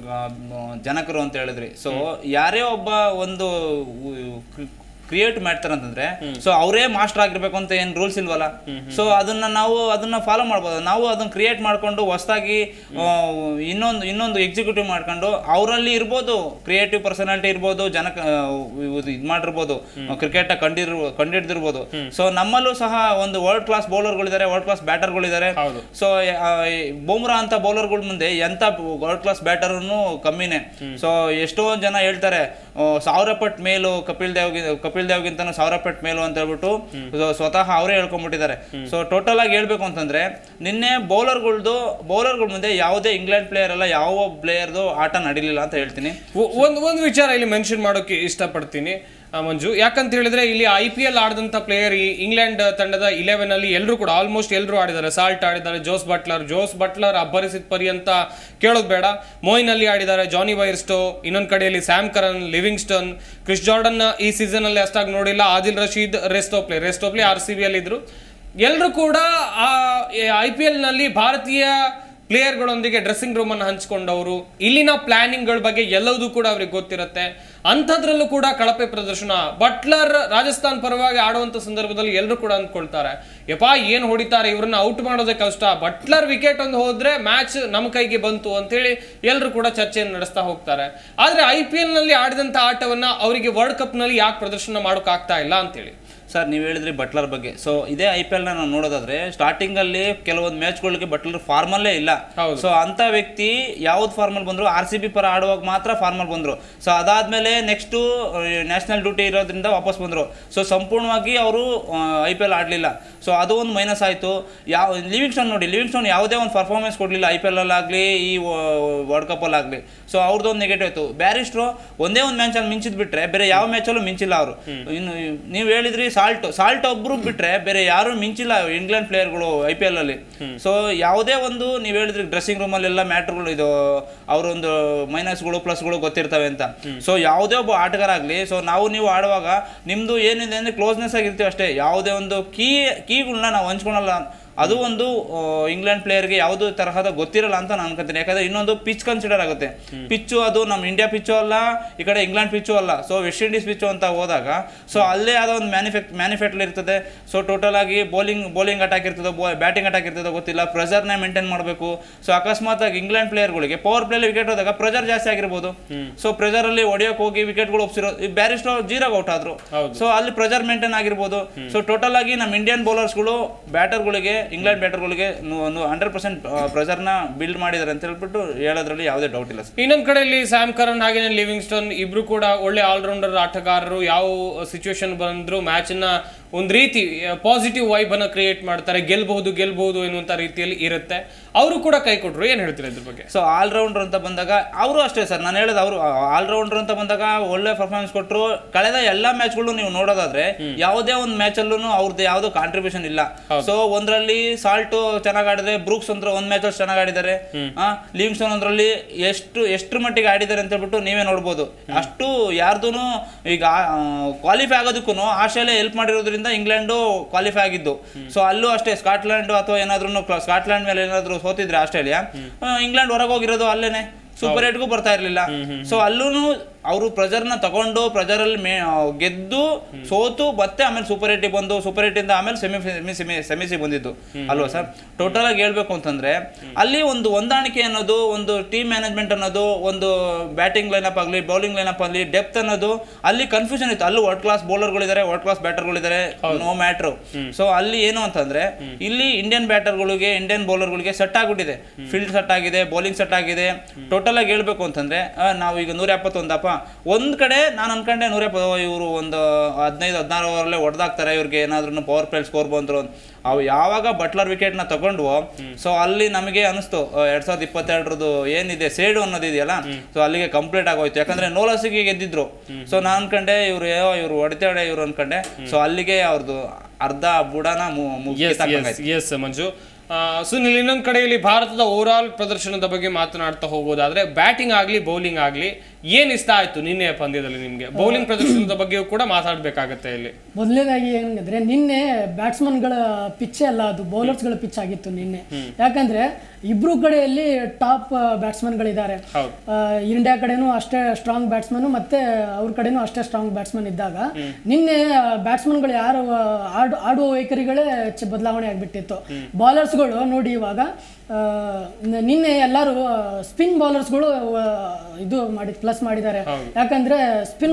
ಜನಕರು ಅಂತ ಹೇಳಿದ್ರಿ. ಸೊ ಯಾರೇ ಒಬ್ಬ ಒಂದು ಕ್ರಿಯೇಟ್ ಮಾಡ್ತಾರೆ ಅಂತಂದ್ರೆ ಸೊ ಅವರೇ ಮಾಸ್ಟರ್ ಆಗಿರ್ಬೇಕು ಅಂತ ಏನ್ ರೂಲ್ಸ್ ಇಲ್ವಲ್ಲ. ಸೊ ಅದನ್ನ ನಾವು ಅದನ್ನ ಫಾಲೋ ಮಾಡ್ಬೋದು. ನಾವು ಅದನ್ನ ಕ್ರಿಯೇಟ್ ಮಾಡ್ಕೊಂಡು ಹೊಸದಾಗಿ ಇನ್ನೊಂದು ಇನ್ನೊಂದು ಎಕ್ಸಿಕ್ಯೂಟಿವ್ ಮಾಡ್ಕೊಂಡು ಅವರಲ್ಲಿ ಇರ್ಬೋದು, ಕ್ರಿಯೇಟಿವ್ ಪರ್ಸನಾಲಿಟಿ ಇರ್ಬೋದು, ಜನಕ ಇದ್ ಮಾಡಿರ್ಬೋದು, ಕ್ರಿಕೆಟ್ ಕಂಡಿರ್ ಕಂಡಿಡ್ದಿರ್ಬೋದು. ಸೊ ನಮ್ಮಲ್ಲೂ ಸಹ ಒಂದು ವರ್ಲ್ಡ್ ಕ್ಲಾಸ್ ಬೌಲರ್ಗಳಿದ್ದಾರೆ, ವರ್ಲ್ಡ್ ಕ್ಲಾಸ್ ಬ್ಯಾಟರ್ಗಳಿದ್ದಾರೆ. ಸೊ ಬೂಮ್ರಾ ಅಂತ ಬೌಲರ್ಗಳ ಮುಂದೆ ಎಂತ ವರ್ಲ್ಡ್ ಕ್ಲಾಸ್ ಬ್ಯಾಟರ್ ಕಮ್ಮಿನೇ. ಸೊ ಎಷ್ಟೋ ಜನ ಹೇಳ್ತಾರೆ ಸಾವಿರ ಪಟ್ ಮೇಲು ಕಪಿಲ್ ದೇವ್ ಕಪಿಲ್ ದೇವ್ಗಿಂತ ಸಾವಿರ ಪಟ್ ಮೇಲು ಅಂತ ಹೇಳ್ಬಿಟ್ಟು ಸ್ವತಃ ಅವರೇ ಹೇಳ್ಕೊಂಡ್ಬಿಟ್ಟಿದ್ದಾರೆ. ಸೊ ಟೋಟಲ್ ಆಗಿ ಹೇಳ್ಬೇಕು ಅಂತಂದ್ರೆ ನಿನ್ನೆ ಬೌಲರ್ಗಳ್ದು ಬೌಲರ್ಗಳ ಮುಂದೆ ಯಾವುದೇ ಇಂಗ್ಲೆಂಡ್ ಪ್ಲೇಯರ್ ಅಲ್ಲ, ಯಾವ ಪ್ಲೇಯರ್ದು ಆಟ ನಡೀಲಿಲ್ಲ ಅಂತ ಹೇಳ್ತೀನಿ. ಒಂದು ಒಂದು ವಿಚಾರ ಇಲ್ಲಿ ಮೆನ್ಷನ್ ಮಾಡೋಕೆ ಇಷ್ಟಪಡ್ತೀನಿ ಮಂಜು. ಯಾಕಂತ ಹೇಳಿದ್ರೆ ಇಲ್ಲಿ ಐ ಪಿ ಎಲ್ ಆಡಿದಂಥ ಪ್ಲೇಯರ್ ಈ ಇಂಗ್ಲೆಂಡ್ ತಂಡದ ಇಲೆವೆನ್ ಅಲ್ಲಿ ಎಲ್ಲರೂ ಕೂಡ ಆಲ್ಮೋಸ್ಟ್ ಎಲ್ಲರೂ ಆಡಿದ್ದಾರೆ. ಸಾಲ್ಟ್ ಆಡಿದ್ದಾರೆ, ಜೋಸ್ ಬಟ್ಲರ್ ಜೋಸ್ ಬಟ್ಲರ್ ಅಬ್ಬರಿಸಿದ ಪರಿ ಅಂತ ಕೇಳೋದು ಬೇಡ. ಮೊಯಿನ್ ಅಲಿ ಆಡಿದ್ದಾರೆ, ಜಾನಿ ವೈರ್ಸ್ಟೋ, ಇನ್ನೊಂದು ಕಡೆಯಲ್ಲಿ Sam Curran, Livingstone, Chris Jordan ಈ ಸೀಸನ್ ಅಲ್ಲಿ ಅಷ್ಟಾಗಿ ನೋಡಿಲ್ಲ, Adil Rashid, Reece Topley Reece Topley R C B ಅಲ್ಲಿ ಇದ್ರು. ಎಲ್ಲರೂ ಕೂಡ ಐ ಪಿ ಎಲ್ ನಲ್ಲಿ ಭಾರತೀಯ ಪ್ಲೇಯರ್ಗಳೊಂದಿಗೆ ಡ್ರೆಸ್ಸಿಂಗ್ ರೂಮ್ ಅನ್ನು ಹಂಚಿಕೊಂಡವರು, ಇಲ್ಲಿನ ಪ್ಲಾನಿಂಗ್ಗಳ ಬಗ್ಗೆ ಎಲ್ಲವೂ ಕೂಡ ಅವ್ರಿಗೆ ಗೊತ್ತಿರುತ್ತೆ. ಅಂಥದ್ರಲ್ಲೂ ಕೂಡ ಕಳಪೆ ಪ್ರದರ್ಶನ. ಬಟ್ಲರ್ ರಾಜಸ್ಥಾನ್ ಪರವಾಗಿ ಆಡುವಂಥ ಸಂದರ್ಭದಲ್ಲಿ ಎಲ್ಲರೂ ಕೂಡ ಅಂದ್ಕೊಳ್ತಾರೆ, ಯಪ್ಪಾ ಏನು ಹೊಡಿತಾರೆ, ಇವ್ರನ್ನ ಔಟ್ ಮಾಡೋದೇ ಕಷ್ಟ, ಬಟ್ಲರ್ ವಿಕೆಟ್ ಒಂದು ಹೋದ್ರೆ ಮ್ಯಾಚ್ ನಮ್ಮ ಕೈಗೆ ಬಂತು ಅಂತೇಳಿ ಎಲ್ಲರೂ ಕೂಡ ಚರ್ಚೆಯನ್ನು ನಡೆಸ್ತಾ ಹೋಗ್ತಾರೆ. ಆದ್ರೆ ಐ ಪಿ ಎಲ್ ನಲ್ಲಿ ಆಡಿದಂಥ ಆಟವನ್ನ ಅವರಿಗೆ ವರ್ಲ್ಡ್ ಕಪ್ ನಲ್ಲಿ ಯಾಕೆ ಪ್ರದರ್ಶನ ಮಾಡೋಕೆ ಆಗ್ತಾ ಇಲ್ಲ ಅಂತೇಳಿ. ಸರ್ ನೀವು ಹೇಳಿದ್ರಿ ಬಟ್ಲರ್ ಬಗ್ಗೆ. ಸೊ ಇದೇ ಐ ಪಿ ಎಲ್ ನಾವು ನೋಡೋದಾದ್ರೆ ಸ್ಟಾರ್ಟಿಂಗ್ ಅಲ್ಲಿ ಕೆಲವೊಂದು ಮ್ಯಾಚ್ಗಳಿಗೆ ಬಟ್ಲರ್ ಫಾರ್ಮಲ್ಲೇ ಇಲ್ಲ. ಸೊ ಅಂತ ವ್ಯಕ್ತಿ ಯಾವ್ದು ಫಾರ್ಮಲ್ ಬಂದ್ರು, ಆರ್ ಸಿ ಬಿ ಪರ ಆಡುವಾಗ ಮಾತ್ರ ಫಾರ್ಮಲ್ ಬಂದ್ರು. ಸೊ ಅದಾದ್ಮೇಲೆ ನೆಕ್ಸ್ಟ್ ನ್ಯಾಷನಲ್ ಡ್ಯೂಟಿ ಇರೋದ್ರಿಂದ ವಾಪಸ್ ಬಂದ್ರು. ಸೊ ಸಂಪೂರ್ಣವಾಗಿ ಅವರು ಐ ಪಿ ಎಲ್ ಆಡಲಿಲ್ಲ. ಸೊ ಅದು ಒಂದು ಮೈನಸ್ ಆಯಿತು. ಯಾವ ಲಿವಿಂಗ್ಸ್ಟನ್ ನೋಡಿ, ಲಿವಿಂಗ್ಸ್ಟನ್ ಯಾವುದೇ ಒಂದು ಪರ್ಫಾರ್ಮೆನ್ಸ್ ಕೊಡಲಿಲ್ಲ ಐ ಪಿ ಎಲ್ ಅಲ್ಲಿ ಆಗಲಿ ಈ ವರ್ಲ್ಡ್ ಕಪ್ ಅಲ್ಲಿ ಆಗಲಿ. ಸೊ ಅವ್ರದ್ದು ಒಂದು ನೆಗೆಟಿವ್ ಆಯಿತು. ಬ್ಯಾರಿಸ್ಟ್ರು ಒಂದೇ ಒಂದು ಮ್ಯಾಚಲ್ಲಿ ಮಿಂಚಿದ್ ಬಿಟ್ರೆ ಬೇರೆ ಯಾವ ಮ್ಯಾಚಲ್ಲೂ ಮಿಂಚಿಲ್ಲ ಅವರು. ಇನ್ನು ನೀವು ಹೇಳಿದ್ರಿ ಸಾಲ್ಟ್ ಸಾಲ್ಟ್ ಒಬ್ರು ಬಿಟ್ರೆ ಬೇರೆ ಯಾರು ಮಿಂಚಿಲ್ಲ ಇಂಗ್ಲೆಂಡ್ ಪ್ಲೇಯರ್ಗಳು ಐ ಪಿ ಎಲ್ ಅಲ್ಲಿ. ಸೊ ಯಾವುದೇ ಒಂದು ನೀವು ಹೇಳಿದ್ರಿ ಡ್ರೆಸ್ಸಿಂಗ್ ರೂಮ್ ಅಲ್ಲಿ ಎಲ್ಲ ಮ್ಯಾಟರ್ಗಳು ಇದು ಅವರೊಂದು ಮೈನಸ್ಗಳು ಪ್ಲಸ್ಗಳು ಗೊತ್ತಿರ್ತವೆ ಅಂತ. ಸೊ ಯಾವುದೇ ಒಬ್ಬ ಆಟಗಾರ ಆಗಲಿ, ಸೊ ನಾವು ನೀವು ಆಡುವಾಗ ನಿಮ್ದು ಏನಿದೆ ಅಂದ್ರೆ ಕ್ಲೋಸ್ನೆಸ್ ಆಗಿರ್ತೀವಿ ಅಷ್ಟೇ. ಯಾವುದೇ ಒಂದು ಕೀ ಕೀಗಳನ್ನ ನಾವು ಹಂಚ್ಕೊಳಲ್ಲ. ಅದು ಒಂದು ಇಂಗ್ಲೆಂಡ್ ಪ್ಲೇಯರ್ಗೆ ಯಾವುದೋ ತರಹದ ಗೊತ್ತಿರಲ್ಲ ಅಂತ ನಾನು ಅನ್ಕೊಂತೀನಿ. ಯಾಕಂದ್ರೆ ಇನ್ನೊಂದು ಪಿಚ್ ಕನ್ಸಿಡರ್ ಆಗುತ್ತೆ. ಪಿಚ್ಚು ಅದು ನಮ್ಮ ಇಂಡಿಯಾ ಪಿಚ್ಚು ಅಲ್ಲ, ಈ ಕಡೆ ಇಂಗ್ಲೆಂಡ್ ಪಿಚ್ಚು ಅಲ್ಲ. ಸೊ ವೆಸ್ಟ್ ಇಂಡೀಸ್ ಪಿಚ್ಚು ಅಂತ ಹೋದಾಗ ಸೊ ಅಲ್ಲೇ ಆದ ಒಂದು ಮ್ಯಾನುಫ್ಯಾಕ್ಟ್ ಮ್ಯಾನುಫ್ಯಾಕ್ಚರ್ ಇರ್ತದೆ. ಸೊ ಟೋಟಲ್ ಆಗಿ ಬೌಲಿಂಗ್ ಬೌಲಿಂಗ್ ಅಟ್ಯಾಕ್ ಇರ್ತದೆ, ಬ್ಯಾಟಿಂಗ್ ಅಟ್ಯಾಕ್ ಇರ್ತದೆ ಗೊತ್ತಿಲ್ಲ. ಪ್ರೆಷರ್ನ ಮೇಂಟೈನ್ ಮಾಡಬೇಕು. ಸೊ ಅಕಸ್ಮಾತ್ ಆಗಿ ಇಂಗ್ಲೆಂಡ್ ಪ್ಲೇಯರ್ಗಳಿಗೆ ಪವರ್ ಪ್ಲೇಲಿ ವಿಕೆಟ್ ಹೋದಾಗ ಪ್ರೆಷರ್ ಜಾಸ್ತಿ ಆಗಿರ್ಬೋದು. ಸೊ ಪ್ರೆಷರ್ ಅಲ್ಲಿ ಹೊಡೆಯೋಕೆ ಹೋಗಿ ವಿಕೆಟ್ಗಳು ಒಪ್ಸಿರೋ ಬ್ಯಾರಿಸ್ಟೋ ಜೀರಾಗ್ ಔಟ್ ಆದ್ರು. ಸೊ ಅಲ್ಲಿ ಪ್ರೆಷರ್ ಮೇಂಟೈನ್ ಆಗಿರ್ಬೋದು. ಸೊ ಟೋಟಲ್ ಆಗಿ ನಮ್ಮ ಇಂಡಿಯನ್ ಬೌಲರ್ಸ್ಗಳು ಬ್ಯಾಟರ್ಗಳಿಗೆ ಇಂಗ್ಲೆಂಡ್ ಬ್ಯಾಟರ್ಗಳಿಗೆ ಹಂಡ್ರೆಡ್ ಪರ್ಸೆಂಟ್ ಪ್ರೆಷರ್ನ ಬಿಲ್ಡ್ ಮಾಡಿದ್ದಾರೆ ಅಂತ ಹೇಳ್ಬಿಟ್ಟು ಹೇಳೋದ್ರಲ್ಲಿ ಯಾವುದೇ ಡೌಟ್ ಇಲ್ಲ. ಇನ್ನೊಂದ್ ಕಡೆಯಲ್ಲಿ ಸ್ಯಾಮ್ ಕರನ್ ಹಾಗೆ ಲಿವಿಂಗ್ಸ್ಟನ್ ಇಬ್ರು ಕೂಡ ಒಳ್ಳೆ ಆಲ್ರೌಂಡರ್ ಆಟಗಾರರು. ಯಾವ ಸಿಚುವೇಶನ್ ಬಂದ್ರು ಮ್ಯಾಚ್ ನ ಒಂದ್ ರೀತಿ ಪಾಸಿಟಿವ್ ವೈಬ್ ಅನ್ನ ಕ್ರಿಯೇಟ್ ಮಾಡ್ತಾರೆ. ಗೆಲ್ಬಹುದು ಗೆಲ್ಬಹುದು ಎನ್ನುವಂತ ರೀತಿಯಲ್ಲಿ ಇರುತ್ತೆ. ಅವರು ಕೂಡ ಕೈ ಕೊಟ್ರು. ಏನ್ ಹೇಳ್ತೀರಾ ಇದ್ರ ಬಗ್ಗೆ? ಸೊ ಆಲ್ರೌಂಡರ್ ಅಂತ ಬಂದಾಗ ಅವರು ಅಷ್ಟೇ ಸರ್, ನಾನು ಹೇಳೋದು ಅವರು ಆಲ್ರೌಂಡರ್ ಅಂತ ಬಂದಾಗ ಒಳ್ಳೆ ಪರ್ಫಾರ್ಮೆನ್ಸ್ ಕೊಟ್ಟರು. ಕಳೆದ ಎಲ್ಲಾ ಮ್ಯಾಚ್ಗಳು ನೀವು ನೋಡೋದಾದ್ರೆ ಯಾವುದೇ ಒಂದು ಮ್ಯಾಚ್ ಅಲ್ಲೂ ಅವ್ರದ್ದು ಯಾವುದೋ ಕಾಂಟ್ರಿಬ್ಯೂಷನ್ ಇಲ್ಲ. ಸೊ ಒಂದ್ರಲ್ಲಿ ಸಾಲ್ಟ್ ಚೆನ್ನಾಗಿ ಆಡಿದ್ರೆ, ಬ್ರೂಕ್ಸ್ ಅಂದ್ರೆ ಒಂದ್ ಮ್ಯಾಚ್ ಅಲ್ಲಿ ಚೆನ್ನಾಗಿ ಆಡಿದ್ದಾರೆ. ಲಿವಿಂಗ್ಸ್ಟನ್ ಒಂದ್ರಲ್ಲಿ ಎಷ್ಟು ಎಷ್ಟ್ರ ಮಟ್ಟಿಗೆ ಆಡಿದ್ದಾರೆ ಅಂತ ಹೇಳ್ಬಿಟ್ಟು ನೀವೇ ನೋಡ್ಬೋದು. ಅಷ್ಟು ಯಾರ್ದು ಈಗ ಕ್ವಾಲಿಫೈ ಆಗೋದಕ್ಕೂ ಆಸ್ಟ್ರೇಲಿಯಾ ಹೆಲ್ಪ್ ಮಾಡಿರೋದ್ರಿಂದ ಇಂಗ್ಲೆಂಡ್ ಕ್ವಾಲಿಫೈ ಆಗಿದ್ದು. ಸೊ ಅಲ್ಲೂ ಅಷ್ಟೇ ಸ್ಕಾಟ್ಲೆಂಡ್ ಅಥವಾ ಏನಾದ್ರೂ ಸ್ಕಾಟ್ಲೆಂಡ್ ಮೇಲೆ ಏನಾದ್ರು ಸೋತಿದ್ರೆ ಆಸ್ಟ್ರೇಲಿಯಾ, ಇಂಗ್ಲೆಂಡ್ ಹೊರಗೆ ಹೋಗಿರೋದು ಅಲ್ಲೇನೆ, ಸೂಪರ್ ಏಟ್ಗೂ ಬರ್ತಾ ಇರ್ಲಿಲ್ಲ. ಸೊ ಅಲ್ಲೂ ಅವರು ಪ್ರೆಜರ್ನ ತಗೊಂಡು ಪ್ರೆಜರಲ್ಲಿ ಮೇ ಗೆದ್ದು ಸೋತು ಮತ್ತೆ ಆಮೇಲೆ ಸೂಪರ್ ಏಟಿಗೆ ಬಂದು ಸೂಪರ್ ಏಟಿಂದ ಆಮೇಲೆ ಸೆಮಿ ಸೆಮಿ ಸೆಮಿಸಿ ಬಂದಿದ್ದು ಅಲ್ವಾ ಸರ್. ಟೋಟಲ್ ಆಗಿ ಹೇಳ್ಬೇಕು ಅಂತಂದ್ರೆ ಅಲ್ಲಿ ಒಂದು ಹೊಂದಾಣಿಕೆ ಅನ್ನೋದು, ಒಂದು ಟೀಮ್ ಮ್ಯಾನೇಜ್ಮೆಂಟ್ ಅನ್ನೋದು, ಒಂದು ಬ್ಯಾಟಿಂಗ್ ಲೈನಪ್ ಆಗಲಿ ಬೌಲಿಂಗ್ ಲೈನಪ್ ಆಗಲಿ ಡೆಪ್ತ್ ಅನ್ನೋದು ಅಲ್ಲಿ ಕನ್ಫ್ಯೂಷನ್ ಇತ್ತು. ಅಲ್ಲಿ ವರ್ಲ್ಡ್ ಕ್ಲಾಸ್ ಬೌಲರ್ಗಳಿದ್ದಾರೆ, ವರ್ಲ್ಡ್ ಕ್ಲಾಸ್ ಬ್ಯಾಟರ್ಗಳಿದ್ದಾರೆ, ನೋ ಮ್ಯಾಟ್ರು. ಸೊ ಅಲ್ಲಿ ಏನು ಅಂತಂದ್ರೆ ಇಲ್ಲಿ ಇಂಡಿಯನ್ ಬ್ಯಾಟರ್ಗಳಿಗೆ ಇಂಡಿಯನ್ ಬೌಲರ್ಗಳಿಗೆ ಸೆಟ್ ಆಗ್ಬಿಟ್ಟಿದೆ. ಫೀಲ್ಡ್ ಸೆಟ್ ಆಗಿದೆ, ಬೌಲಿಂಗ್ ಸೆಟ್ ಆಗಿದೆ. ಟೋಟಲ್ ಆಗಿ ಹೇಳ್ಬೇಕು ಅಂತಂದ್ರೆ ನಾವು ಈಗ ನೂರ ಎಪ್ಪತ್ತೊಂದಪ್ಪ ಒಂದ್ ಕಡೆ ನಾನು ಅನ್ಕೊಂಡೆ ನೂರ ಇವರು ಒಂದು ಹದಿನೈದು ಹದಿನಾರು ಓವರಲ್ಲೇ ಹೊಡೆದಾಕ್ತಾರೆ, ಇವ್ರಿಗೆ ಏನಾದ್ರೂ ಪವರ್ ಪ್ಲೇ ಸ್ಕೋರ್ ಬಂದ್ರು. ಅವು ಯಾವಾಗ ಬಟ್ಲರ್ ವಿಕೆಟ್ ನ ತಗೊಂಡ್ವು, ಸೊ ಅಲ್ಲಿ ನಮಗೆ ಅನಿಸ್ತು ಎರಡ್ ಸಾವಿರದ ಇಪ್ಪತ್ತೆರಡರದು ಏನಿದೆ ಸೇಡು ಅನ್ನೋದಿದೆಯಲ್ಲ, ಸೊ ಅಲ್ಲಿಗೆ ಕಂಪ್ಲೀಟ್ ಆಗೋಯ್ತು. ಯಾಕಂದ್ರೆ ನೋಲಸಿಗೆ ಗೆದ್ದಿದ್ರು. ಸೊ ನಾನು ಅನ್ಕೊಂಡೆ ಇವ್ರು ಏನೋ ಇವ್ರು ಹೊಡಿತಾಳೆ ಇವ್ರು ಅನ್ಕೊಂಡೆ. ಸೊ ಅಲ್ಲಿಗೆ ಅವ್ರದ್ದು ಅರ್ಧ ಬುಡನ ಎಸ್ ಮಂಜು. ಸುನಿಲ್, ಇನ್ನೊಂದು ಕಡೆಯಲ್ಲಿ ಭಾರತದ ಓವರ್ ಆಲ್ ಪ್ರದರ್ಶನದ ಬಗ್ಗೆ ಮಾತನಾಡ್ತಾ ಹೋಗೋದಾದ್ರೆ ಬ್ಯಾಟಿಂಗ್ ಆಗ್ಲಿ ಬೌಲಿಂಗ್ ಆಗ್ಲಿ ಏನ್ ಇಷ್ಟ ಆಯ್ತು ನಿನ್ನೆ ಪಂದ್ಯದಲ್ಲಿ ನಿಮ್ಗೆ? ಬೌಲಿಂಗ್ ಪ್ರದರ್ಶನದ ಬಗ್ಗೆಯೂ ಕೂಡ ಮಾತಾಡ್ಬೇಕಾಗತ್ತೆ ಇಲ್ಲಿ. ಮೊದಲನೇದಾಗಿ ಏನಂದ್ರೆ ನಿನ್ನೆ ಬ್ಯಾಟ್ಸ್ಮನ್ಗಳ ಪಿಚ್ಚೇ ಅಲ್ಲ, ಅದು ಬೌಲರ್ಸ್ಗಳ ಪಿಚ್ ಆಗಿತ್ತು ನಿನ್ನೆ. ಯಾಕಂದ್ರೆ ಇಬ್ರು ಕಡೆಯಲ್ಲಿ ಟಾಪ್ ಬ್ಯಾಟ್ಸ್ಮನ್ಗಳಿದ್ದಾರೆ. ಇಂಡಿಯಾ ಕಡೆನೂ ಅಷ್ಟೇ ಸ್ಟ್ರಾಂಗ್ ಬ್ಯಾಟ್ಸ್ಮನ್, ಮತ್ತೆ ಅವ್ರ ಕಡೆನೂ ಅಷ್ಟೇ ಸ್ಟ್ರಾಂಗ್ ಬ್ಯಾಟ್ಸ್ಮನ್ ಇದ್ದಾಗ ನಿನ್ನೆ ಬ್ಯಾಟ್ಸ್ಮನ್ಗಳು ಯಾರು ಆಡು ಆಡುವ ವೈಖರಿಗಳೇ ಬದಲಾವಣೆ ಆಗ್ಬಿಟ್ಟಿತ್ತು. ಬೌಲರ್ಸ್ಗಳು ನೋಡಿ ಇವಾಗ ನಿನ್ನೆ ಎಲ್ಲರೂ ಸ್ಪಿನ್ ಬೌಲರ್ಸ್ಗಳು ಇದು ಮಾಡಿ ಪ್ಲಸ್ ಮಾಡಿದ್ದಾರೆ. ಯಾಕಂದ್ರೆ ಸ್ಪಿನ್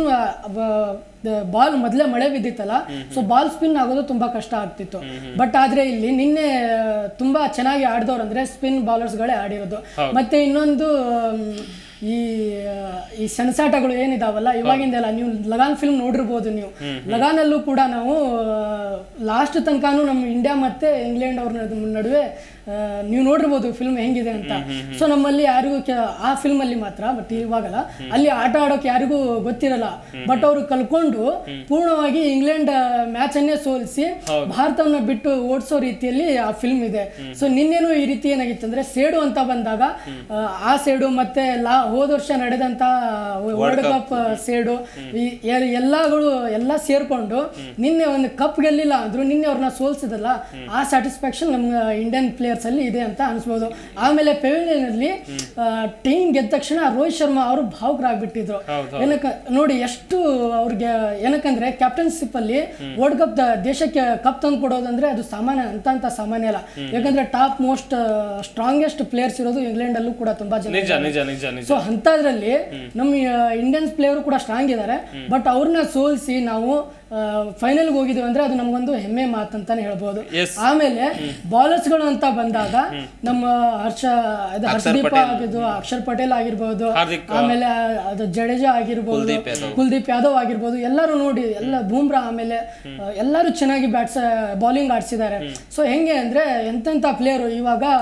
ಬಾಲ್ ಮೊದಲೇ ಮಳೆ ಬಿದ್ದಿತ್ತಲ್ಲ, ಸೊ ಬಾಲ್ ಸ್ಪಿನ್ ಆಗೋದು ತುಂಬಾ ಕಷ್ಟ ಆಗ್ತಿತ್ತು. ಬಟ್ ಆದ್ರೆ ಇಲ್ಲಿ ನಿನ್ನೆ ತುಂಬಾ ಚೆನ್ನಾಗಿ ಆಡ್ದವ್ರು ಅಂದ್ರೆ ಸ್ಪಿನ್ ಬೌಲರ್ಸ್ಗಳೇ ಆಡಿರೋದು. ಮತ್ತೆ ಇನ್ನೊಂದು ಈ ಈ ಸೆಣಸಾಟಗಳು ಏನಿದಾವಲ್ಲ ಇವಾಗಿಂದೆಲ್ಲ, ನೀವು ಲಗಾನ್ ಫಿಲ್ಮ್ ನೋಡಿರ್ಬೋದು. ನೀವು ಲಗಾನಲ್ಲೂ ಕೂಡ ನಾವು ಲಾಸ್ಟ್ ತನಕನೂ ನಮ್ಮ ಇಂಡಿಯಾ ಮತ್ತೆ ಇಂಗ್ಲೆಂಡ್ ಅವ್ರ ನಡುವೆ ನೀವು ನೋಡಿರ್ಬೋದು ಫಿಲ್ಮ್ ಹೆಂಗಿದೆ ಅಂತ. ಸೊ ನಮ್ಮಲ್ಲಿ ಯಾರಿಗೂ ಆ ಫಿಲ್ಮ್ ಅಲ್ಲಿ ಮಾತ್ರ, ಬಟ್ ಇವಾಗಲ್ಲ ಅಲ್ಲಿ ಆಟ ಆಡೋಕೆ ಯಾರಿಗೂ ಗೊತ್ತಿರಲ್ಲ. ಬಟ್ ಅವರು ಕಲ್ಕೊಂಡು ಪೂರ್ಣವಾಗಿ ಇಂಗ್ಲೆಂಡ್ ಮ್ಯಾಚ್ ಅನ್ನೇ ಸೋಲಿಸಿ ಭಾರತವನ್ನ ಬಿಟ್ಟು ಓಡಿಸೋ ರೀತಿಯಲ್ಲಿ ಆ ಫಿಲ್ಮ್ ಇದೆ. ಸೊ ನಿನ್ನೇನು ಈ ರೀತಿ ಏನಾಗಿತ್ತು ಅಂದ್ರೆ ಸೇಡು ಅಂತ ಬಂದಾಗ ಆ ಸೇಡು ಮತ್ತೆ ಲಾ ಹೋದ ವರ್ಷ ನಡೆದಂತ ವರ್ಲ್ಡ್ ಕಪ್ ಸೇಡು ಎಲ್ಲಗಳು ಎಲ್ಲ ಸೇರ್ಕೊಂಡು ನಿನ್ನೆ ಒಂದು ಕಪ್ ಗೆಲ್ಲಿಲ್ಲ ಅಂದ್ರು ನಿನ್ನೆ ಅವ್ರನ್ನ ಸೋಲ್ಸಿದಲ್ಲ, ಆ ಸ್ಯಾಟಿಸ್ಫ್ಯಾಕ್ಷನ್ ನಮ್ಮ ಇಂಡಿಯನ್ ಪ್ಲೇಯರ್ಸ್ ಅಲ್ಲಿ ಇದೆ ಅಂತ ಅನ್ಸ್ಬೋದು. ಆಮೇಲೆ ಪೆವಿಲಿಯನ್ ಅಲ್ಲಿ ಟೀಮ್ ಗೆದ್ದ ತಕ್ಷಣ ರೋಹಿತ್ ಶರ್ಮಾ ಅವರು ಭಾವುಕರಾಗ್ಬಿಟ್ಟಿದ್ರು. ಏನಕ್ಕ ನೋಡಿ ಎಷ್ಟು ಅವ್ರಿಗೆ, ಏನಕ್ಕಂದ್ರೆ ಕ್ಯಾಪ್ಟನ್ಶಿಪ್ ಅಲ್ಲಿ ವರ್ಲ್ಡ್ ಕಪ್ ದೇಶಕ್ಕೆ ಕಪ್ ತಂದು ಕೊಡೋದಂದ್ರೆ ಅದು ಸಾಮಾನ್ಯ ಅಂತ ಅಂತ ಸಾಮಾನ್ಯ ಅಲ್ಲ. ಯಾಕಂದ್ರೆ ಟಾಪ್ ಮೋಸ್ಟ್ ಸ್ಟ್ರಾಂಗೆಸ್ಟ್ ಪ್ಲೇಯರ್ಸ್ ಇರೋದು ಇಂಗ್ಲೆಂಡ್ ಅಲ್ಲೂ ಕೂಡ ತುಂಬಾ ಜನ. ಸೊ ಅಂತದ್ರಲ್ಲಿ ನಮ್ಮ ಇಂಡಿಯನ್ಸ್ ಪ್ಲೇಯರ್ ಕೂಡ ಸ್ಟ್ರಾಂಗ್ ಇದ್ದಾರೆ. ಬಟ್ ಅವ್ರನ್ನ ಸೋಲಿಸಿ ನಾವು ಫೈನಲ್ ಹೋಗಿದ್ವಿ ಅಂದ್ರೆ ಅದು ನಮ್ಗೊಂದು ಹೆಮ್ಮೆ ಮಾತಂತಾನೆ ಹೇಳ್ಬೋದು. ಆಮೇಲೆ ಬೌಲರ್ಸ್ ಗಳು ಅಂತ ಬಂದಾಗ ನಮ್ಮ ಹರ್ಷ ಹರ್ಷದೀಪ್ ಆಗಿದ್ದು, ಅಕ್ಷರ್ ಪಟೇಲ್ ಆಗಿರ್ಬೋದು, ಆಮೇಲೆ ಅದು ಜಡೇಜಾ ಆಗಿರ್ಬೋದು, ಕುಲ್ದೀಪ್ ಯಾದವ್ ಆಗಿರ್ಬೋದು, ಎಲ್ಲರೂ ನೋಡಿ ಎಲ್ಲ ಬೂಮ್ರಾ, ಆಮೇಲೆ ಎಲ್ಲರೂ ಚೆನ್ನಾಗಿ ಬ್ಯಾಟ್ಸ್ ಬೌಲಿಂಗ್ ಆಡ್ಸಿದ್ದಾರೆ. ಸೊ ಹೆಂಗೆ ಅಂದ್ರೆ ಎಂತೆಂತ ಪ್ಲೇಯರು ಇವಾಗ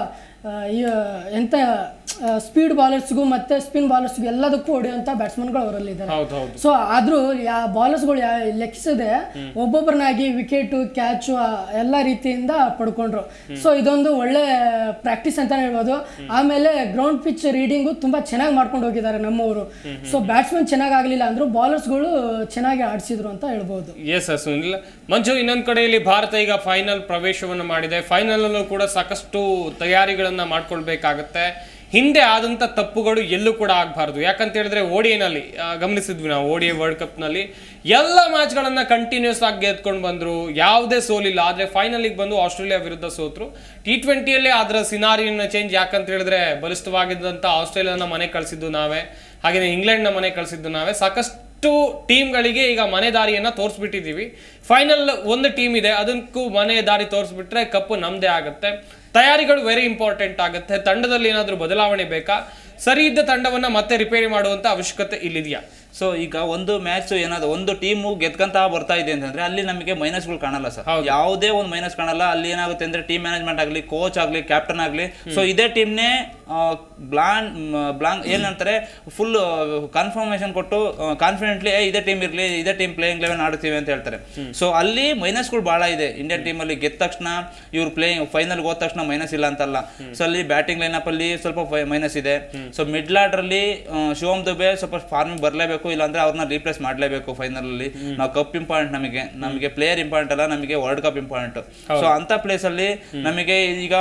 ಎಂತ ಸ್ಪೀಡ್ ಬಾಲರ್ಸ್ಗೂ ಮತ್ತು ಸ್ಪಿನ್ ಬಾಲರ್ಸ್ಗೂ ಎಲ್ಲದಕ್ಕೂ ಹೊಡೆಯುವಂಥ ಬ್ಯಾಟ್ಸ್ಮನ್ಗಳು ಅವರಲ್ಲಿದ್ದಾರೆ. ಸೊ ಆದರೂ ಯಾ ಬಾಲರ್ಸ್ಗಳು ಯಾ ಲೆಕ್ಕಿಸದೆ ಒಬ್ಬೊಬ್ಬರನ್ನಾಗಿ ವಿಕೆಟು ಕ್ಯಾಚು ಎಲ್ಲ ರೀತಿಯಿಂದ ಪಡ್ಕೊಂಡ್ರು. ಸೊ ಇದೊಂದು ಒಳ್ಳೆ ಪ್ರಾಕ್ಟೀಸ್ ಅಂತಾನೆ ಹೇಳ್ಬೋದು. ಆಮೇಲೆ ಗ್ರೌಂಡ್ ಪಿಚ್ ರೀಡಿಂಗು ತುಂಬ ಚೆನ್ನಾಗಿ ಮಾಡ್ಕೊಂಡು ಹೋಗಿದ್ದಾರೆ ನಮ್ಮವರು. ಸೊ ಬ್ಯಾಟ್ಸ್ಮನ್ ಚೆನ್ನಾಗಿ ಆಗಲಿಲ್ಲ ಅಂದರೂ ಬಾಲರ್ಸ್ಗಳು ಚೆನ್ನಾಗಿ ಆಡಿಸಿದ್ರು ಅಂತ ಹೇಳ್ಬೋದು. S S Sunil. ಮಂಜು, ಇನ್ನೊಂದು ಕಡೆಯಲ್ಲಿ ಭಾರತ ಈಗ ಫೈನಲ್ ಪ್ರವೇಶವನ್ನು ಮಾಡಿದೆ. ಫೈನಲ್ ಅಲ್ಲೂ ಕೂಡ ಸಾಕಷ್ಟು ತಯಾರಿಗಳನ್ನ ಮಾಡ್ಕೊಳ್ಬೇಕಾಗತ್ತೆ. ಹಿಂದೆ ಆದಂಥ ತಪ್ಪುಗಳು ಎಲ್ಲೂ ಕೂಡ ಆಗಬಾರ್ದು. ಯಾಕಂತ ಹೇಳಿದ್ರೆ ಓಡಿನಲ್ಲಿ ಗಮನಿಸಿದ್ವಿ ನಾವು, ಓಡಿಐ ವರ್ಲ್ಡ್ ಕಪ್ನಲ್ಲಿ ಎಲ್ಲ ಮ್ಯಾಚ್ಗಳನ್ನು ಕಂಟಿನ್ಯೂಸ್ ಆಗಿ ಗೆದ್ಕೊಂಡು ಬಂದರು, ಯಾವುದೇ ಸೋಲಿಲ್ಲ. ಆದರೆ ಫೈನಲಿಗೆ ಬಂದು ಆಸ್ಟ್ರೇಲಿಯಾ ವಿರುದ್ಧ ಸೋತರು. ಟಿ ಟ್ವೆಂಟಿಯಲ್ಲೇ ಅದರ ಸಿನಾರಿಯನ್ನ ಚೇಂಜ್. ಯಾಕಂತ ಹೇಳಿದ್ರೆ ಬಲಿಷ್ಠವಾಗಿದ್ದಂಥ ಆಸ್ಟ್ರೇಲಿಯಾನ ಮನೆ ಕಳಿಸಿದ್ದು ನಾವೇ, ಹಾಗೆಯೇ ಇಂಗ್ಲೆಂಡ್ನ ಮನೆ ಕಳಿಸಿದ್ದು ನಾವೇ. ಸಾಕಷ್ಟು ಟೀಮ್ಗಳಿಗೆ ಈಗ ಮನೆ ದಾರಿಯನ್ನು ತೋರಿಸ್ಬಿಟ್ಟಿದ್ದೀವಿ. ಫೈನಲ್ ಒಂದು ಟೀಮ್ ಇದೆ, ಅದಕ್ಕೂ ಮನೆ ದಾರಿ ತೋರಿಸ್ಬಿಟ್ರೆ ಕಪ್ಪು ನಮ್ಮದೇ ಆಗುತ್ತೆ. ತಯಾರಿಗಳು ವೆರಿ ಇಂಪಾರ್ಟೆಂಟ್ ಆಗುತ್ತೆ. ತಂಡದಲ್ಲಿ ಏನಾದರೂ ಬದಲಾವಣೆ ಬೇಕಾ? ಸರಿ ಇದ್ದ ತಂಡವನ್ನು ಮತ್ತೆ ರಿಪೇರಿ ಮಾಡುವಂಥ ಅವಶ್ಯಕತೆ ಇಲ್ಲಿದೆಯಾ? ಸೊ ಈಗ ಒಂದು ಮ್ಯಾಚ್ ಏನಾದ್ರು ಒಂದು ಟೀಮು ಗೆದ್ಕಂತ ಬರ್ತಾ ಇದೆ ಅಂತಂದ್ರೆ ಅಲ್ಲಿ ನಮಗೆ ಮೈನಸ್ಗಳು ಕಾಣಲ್ಲ ಸರ್. ಯಾವುದೇ ಒಂದು ಮೈನಸ್ ಕಾಣಲ್ಲ. ಅಲ್ಲಿ ಏನಾಗುತ್ತೆ ಅಂದ್ರೆ ಟೀಮ್ ಮ್ಯಾನೇಜ್ಮೆಂಟ್ ಆಗಲಿ, ಕೋಚ್ ಆಗಲಿ, ಕ್ಯಾಪ್ಟನ್ ಆಗಲಿ, ಸೊ ಇದೇ ಟೀಮ್ನೇ ಬ್ಲಾನ್ ಬ್ಲಾಂಕ್ ಏನಂತಾರೆ ಫುಲ್ ಕನ್ಫರ್ಮೇಶನ್ ಕೊಟ್ಟು ಕಾನ್ಫಿಡೆಂಟ್ಲಿ ಇದೇ ಟೀಮ್ ಇರಲಿ, ಇದೇ ಟೀಮ್ ಪ್ಲೇಯಿಂಗ್ ಲೆವೆನ್ ಆಡ್ತೀವಿ ಅಂತ ಹೇಳ್ತಾರೆ. ಸೊ ಅಲ್ಲಿ ಮೈನಸ್ಗಳು ಭಾಳ ಇದೆ. ಇಂಡಿಯನ್ ಟೀಮಲ್ಲಿ ಗೆದ್ದ ತಕ್ಷಣ ಇವ್ರು ಪ್ಲೇಯಿಂಗ್ ಫೈನಲ್ಗೆ ಹೋದ ತಕ್ಷಣ ಮೈನಸ್ ಇಲ್ಲ ಅಂತಲ್ಲ. ಸೊ ಅಲ್ಲಿ ಬ್ಯಾಟಿಂಗ್ ಲೈನಪ್ ಅಲ್ಲಿ ಸ್ವಲ್ಪ ಮೈನಸ್ ಇದೆ. ಸೊ ಮಿಡ್ಲ್ ಆರ್ಡರ್ ಅಲ್ಲಿ ಶಿವಮ್ ದುಬೆ ಸ್ವಲ್ಪ ಫಾರ್ಮಿಂಗ್ ಬರಲೇಬೇಕು, ಇಲ್ಲಾಂದ್ರೆ ಅವ್ರನ್ನ ರೀಪ್ಲೇಸ್ ಮಾಡಲೇಬೇಕು. ಫೈನಲ್ ಅಲ್ಲಿ ನಾವು ಕಪ್ ಇಂಪಾರ್ಟೆಂಟ್, ನಮಗೆ ನಮಗೆ ಪ್ಲೇಯರ್ ಇಂಪಾರ್ಟೆಂಟ್ ಅಲ್ಲ, ನಮಗೆ ವರ್ಲ್ಡ್ ಕಪ್ ಇಂಪಾರ್ಟೆಂಟ್. ಸೊ ಅಂತ ಪ್ಲೇಸ್ ಅಲ್ಲಿ ನಮಗೆ ಈಗ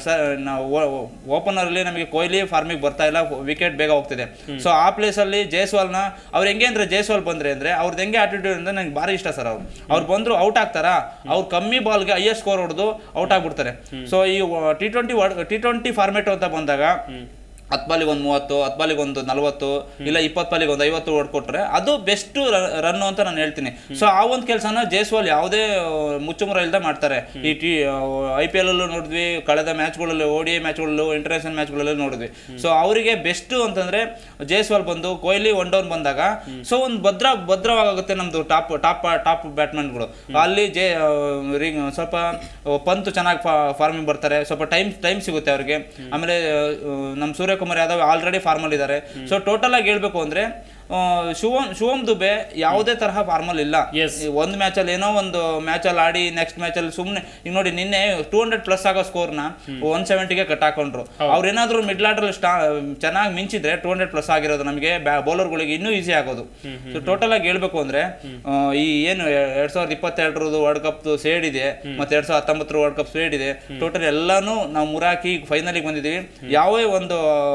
ಓಪನರ್ ಅಲ್ಲಿ ನಮಗೆ ಕೊಹ್ಲಿ ಫಾರ್ಮಿಗೆ ಬರ್ತಾ ಇಲ್ಲ, ವಿಕೆಟ್ ಬೇಗ ಹೋಗ್ತಿದೆ. ಸೊ ಆ ಪ್ಲೇಸ್ ಅಲ್ಲಿ ಜೈಸ್ವಾಲ್ ನ ಅವ್ರು ಹೆಂಗೆ ಅಂದ್ರೆ ಜೈಸ್ವಾಲ್ ಬಂದ್ರೆ ಅಂದ್ರೆ ಅವ್ರದ್ದು ಹೆಂಗೆ ಆಟಿಟ್ಯೂಡ್ ಅಂದ್ರೆ ನಂಗೆ ಭಾರಿ ಇಷ್ಟ ಸರ್. ಅವ್ರು ಅವ್ರು ಬಂದ್ರು ಔಟ್ ಆಗ್ತಾರಾ, ಅವ್ರು ಕಮ್ಮಿ ಬಾಲ್ಗೆ ಹೈಯೆಸ್ಟ್ ಸ್ಕೋರ್ ಹೊಡೆದು ಔಟ್ ಆಗ್ಬಿಡ್ತಾರೆ. ಸೊ ಈ T twenty T twenty format ಅಂತ ಬಂದಾಗ ಹತ್ತು ಬಾಲಿಗೆ ಒಂದು ಮೂವತ್ತು, ಹತ್ತು ಬಾಲಿಗೆ ಒಂದು ನಲ್ವತ್ತು, ಇಲ್ಲ ಇಪ್ಪತ್ತು ಬಾಲಿಗೆ ಒಂದು ಐವತ್ತು ಹೊಡ್ಕೊಟ್ರೆ ಅದು ಬೆಸ್ಟ್ ರನ್ ಅಂತ ನಾನು ಹೇಳ್ತೀನಿ. ಸೊ ಆ ಒಂದು ಕೆಲಸನ ಜೈಸ್ವಾಲ್ ಯಾವುದೇ ಮುಚ್ಚುಮುರ ಇಲ್ಲದೆ ಮಾಡ್ತಾರೆ. ಈ ಟಿ ಐ ಪಿ ಎಲ್ ಅಲ್ಲೂ ನೋಡಿದ್ವಿ, ಕಳೆದ ಮ್ಯಾಚ್ಗಳಲ್ಲಿ, ಓಡಿ ಮ್ಯಾಚ್ಗಳಲ್ಲೂ, ಇಂಟರ್ನ್ಯಾಷನಲ್ ಮ್ಯಾಚ್ಗಳಲ್ಲೂ ನೋಡಿದ್ವಿ. ಸೊ ಅವರಿಗೆ ಬೆಸ್ಟ್ ಅಂತಂದ್ರೆ ಜೈಸ್ವಾಲ್ ಬಂದು ಕೊಹ್ಲಿ ಒನ್ ಡೌನ್ ಬಂದಾಗ ಸೊ ಒಂದು ಭದ್ರ ಭದ್ರವಾಗುತ್ತೆ ನಮ್ದು ಟಾಪ್ ಟಾಪ್ ಟಾಪ್ ಬ್ಯಾಟ್ಸ್ಮನ್ಗಳು. ಅಲ್ಲಿ ಜೇ ಸ್ವಲ್ಪ ಪಂತ್ ಚೆನ್ನಾಗಿ ಫಾರ್ಮಿಂಗ್ ಬರ್ತಾರೆ, ಸ್ವಲ್ಪ ಟೈಮ್ ಟೈಮ್ ಸಿಗುತ್ತೆ ಅವ್ರಿಗೆ. ಆಮೇಲೆ ನಮ್ಮ ಸೂರ್ಯ ಕುಮಾರ್ ಯಾದವ್ ಆಲ್ರೆಡಿ ಫಾರ್ಮಲ್ ಇದ್ದಾರೆ. ಸೊ ಟೋಟಲ್ ಆಗಿ ಹೇಳ್ಬೇಕು ಅಂದ್ರೆ ಶಿವಮ್ ಶಿವಮ್ ದುಬೆ ಯಾವುದೇ ತರಹ ಫಾರ್ಮಲ್ ಇಲ್ಲ. ಒಂದು ಮ್ಯಾಚ್ ಅಲ್ಲಿ ಏನೋ ಒಂದು ಮ್ಯಾಚ್ ಅಲ್ಲಿ ಆಡಿ ನೆಕ್ಸ್ಟ್ ಮ್ಯಾಚ್ ಅಲ್ಲಿ ಸುಮ್ಮನೆ ಈಗ ನೋಡಿ ನಿನ್ನೆ ಟೂ ಹಂಡ್ರೆಡ್ ಪ್ಲಸ್ ಆಗೋ ಸ್ಕೋರ್ ನ ಒನ್ ಸೆವೆಂಟಿಗೆ ಕಟ್ ಹಾಕೊಂಡ್ರು. ಅವ್ರು ಏನಾದ್ರು ಮಿಡ್ಲ್ ಆರ್ಡರ್ ಸ್ಟಾ ಚೆನ್ನಾಗಿ ಮಿಂಚಿದ್ರೆ ಟೂ ಹಂಡ್ರೆಡ್ ಪ್ಲಸ್ ಆಗಿರೋದು ನಮಗೆ ಬೌಲರ್ಗಳಿಗೆ ಇನ್ನೂ ಈಸಿ ಆಗೋದು. ಸೊ ಟೋಟಲ್ ಆಗಿ ಹೇಳ್ಬೇಕು ಅಂದ್ರೆ ಈ ಏನು ಎರಡ್ ಸಾವಿರದ ಇಪ್ಪತ್ತೆರಡರದ್ದು ವರ್ಲ್ಡ್ ಕಪ್ ಸೇಡ್ ಇದೆ, ಮತ್ತೆ ಎರಡ್ ಸಾವಿರದ ಹತ್ತೊಂಬತ್ತರ ವರ್ಲ್ಡ್ ಕಪ್ ಸೇಡ್ ಇದೆ. ಟೋಟಲ್ ಎಲ್ಲಾನು ನಾವು ಮುರಾಕಿ ಫೈನಲಿಗೆ ಬಂದಿದ್ದೀವಿ. ಯಾವೇ ಒಂದು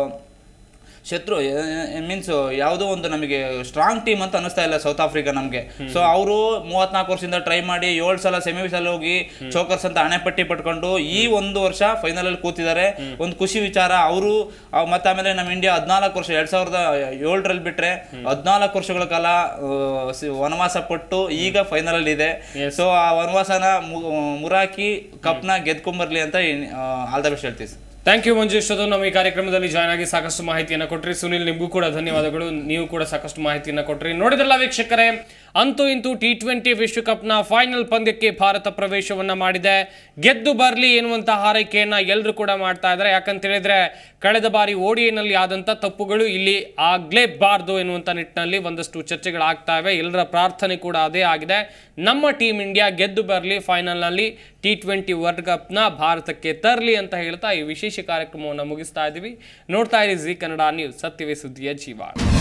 ಶತ್ರು ಮೀನ್ಸ್ ಯಾವುದೋ ಒಂದು ನಮಗೆ ಸ್ಟ್ರಾಂಗ್ ಟೀಮ್ ಅಂತ ಅನಿಸ್ತಾ ಇಲ್ಲ ಸೌತ್ ಆಫ್ರಿಕಾ ನಮಗೆ. ಸೊ ಅವರು ಮೂವತ್ನಾಲ್ಕು ವರ್ಷದಿಂದ ಟ್ರೈ ಮಾಡಿ ಏಳು ಸಲ ಸೆಮಿಫೈನಲ್ ಹೋಗಿ ಚೋಕರ್ಸ್ ಅಂತ ಹಣೆಪಟ್ಟಿ ಪಟ್ಕೊಂಡು ಈ ಒಂದು ವರ್ಷ ಫೈನಲ್ ಅಲ್ಲಿ ಕೂತಿದ್ದಾರೆ. ಒಂದು ಖುಷಿ ವಿಚಾರ ಅವರು. ಮತ್ತೆ ಆಮೇಲೆ ನಮ್ಮ ಇಂಡಿಯಾ ಹದಿನಾಲ್ಕು ವರ್ಷ ಎರಡ್ ಸಾವಿರದ ಏಳರಲ್ಲಿ ಬಿಟ್ರೆ ಹದಿನಾಲ್ಕು ವರ್ಷಗಳ ಕಾಲ ವನವಾಸ ಪಟ್ಟು ಈಗ ಫೈನಲ್ ಅಲ್ಲಿ ಇದೆ. ಸೊ ಆ ವನವಾಸನ ಮುರಾಕಿ ಕಪ್ನ ಗೆದ್ಕೊಂಬರ್ಲಿ ಅಂತ ಆಲ್ ದ ಬೆಸ್ಟ್ ಹೇಳ್ತೀವಿ. Thank you Manju. ಇಷ್ಟೊಂದು ನಮ್ಮ ಈ ಕಾರ್ಯಕ್ರಮದಲ್ಲಿ ಜಾಯ್ನ್ ಆಗಿ ಸಾಕಷ್ಟು ಮಾಹಿತಿಯನ್ನು ಕೊಟ್ರಿ. ಸುನಿಲ್, ನಿಮಗೂ ಕೂಡ ಧನ್ಯವಾದಗಳು. ನೀವು ಕೂಡ ಸಾಕಷ್ಟು ಮಾಹಿತಿಯನ್ನು ಕೊಟ್ರಿ. ನೋಡಿದ್ರಲ್ಲ ವೀಕ್ಷಕರೇ, ಅಂತೂ ಇಂತೂ ಟಿ ಟ್ವೆಂಟಿ ವಿಶ್ವಕಪ್ನ ಫೈನಲ್ ಪಂದ್ಯಕ್ಕೆ ಭಾರತ ಪ್ರವೇಶವನ್ನ ಮಾಡಿದೆ. ಗೆದ್ದು ಬರಲಿ ಎನ್ನುವಂಥ ಹಾರೈಕೆಯನ್ನ ಎಲ್ಲರೂ ಕೂಡ ಮಾಡ್ತಾ ಇದ್ದಾರೆ. ಯಾಕಂತ ಹೇಳಿದ್ರೆ ಕಳೆದ ಬಾರಿ ಓಡಿನಲ್ಲಿ ಆದಂಥ ತಪ್ಪುಗಳು ಇಲ್ಲಿ ಆಗ್ಲೇಬಾರ್ದು ಎನ್ನುವಂಥ ನಿಟ್ಟಿನಲ್ಲಿ ಒಂದಷ್ಟು ಚರ್ಚೆಗಳಾಗ್ತಾ ಇವೆ. ಎಲ್ಲರ ಪ್ರಾರ್ಥನೆ ಕೂಡ ಅದೇ ಆಗಿದೆ. ನಮ್ಮ ಟೀಮ್ ಇಂಡಿಯಾ ಗೆದ್ದು ಬರಲಿ, ಫೈನಲ್ನಲ್ಲಿ ಟಿ ಟ್ವೆಂಟಿ ವರ್ಲ್ಡ್ ಕಪ್ನ ಭಾರತಕ್ಕೆ ತರಲಿ ಅಂತ ಹೇಳ್ತಾ ಈ ವಿಶೇಷ ಕಾರ್ಯಕ್ರಮವನ್ನು ಮುಗಿಸ್ತಾ ಇದ್ದೀವಿ. ನೋಡ್ತಾ ಇರಿ ಜಿ ಕನ್ನಡ ನ್ಯೂಸ್, ಸತ್ಯವೇ ಸುದ್ದಿಯ ಜೀವ.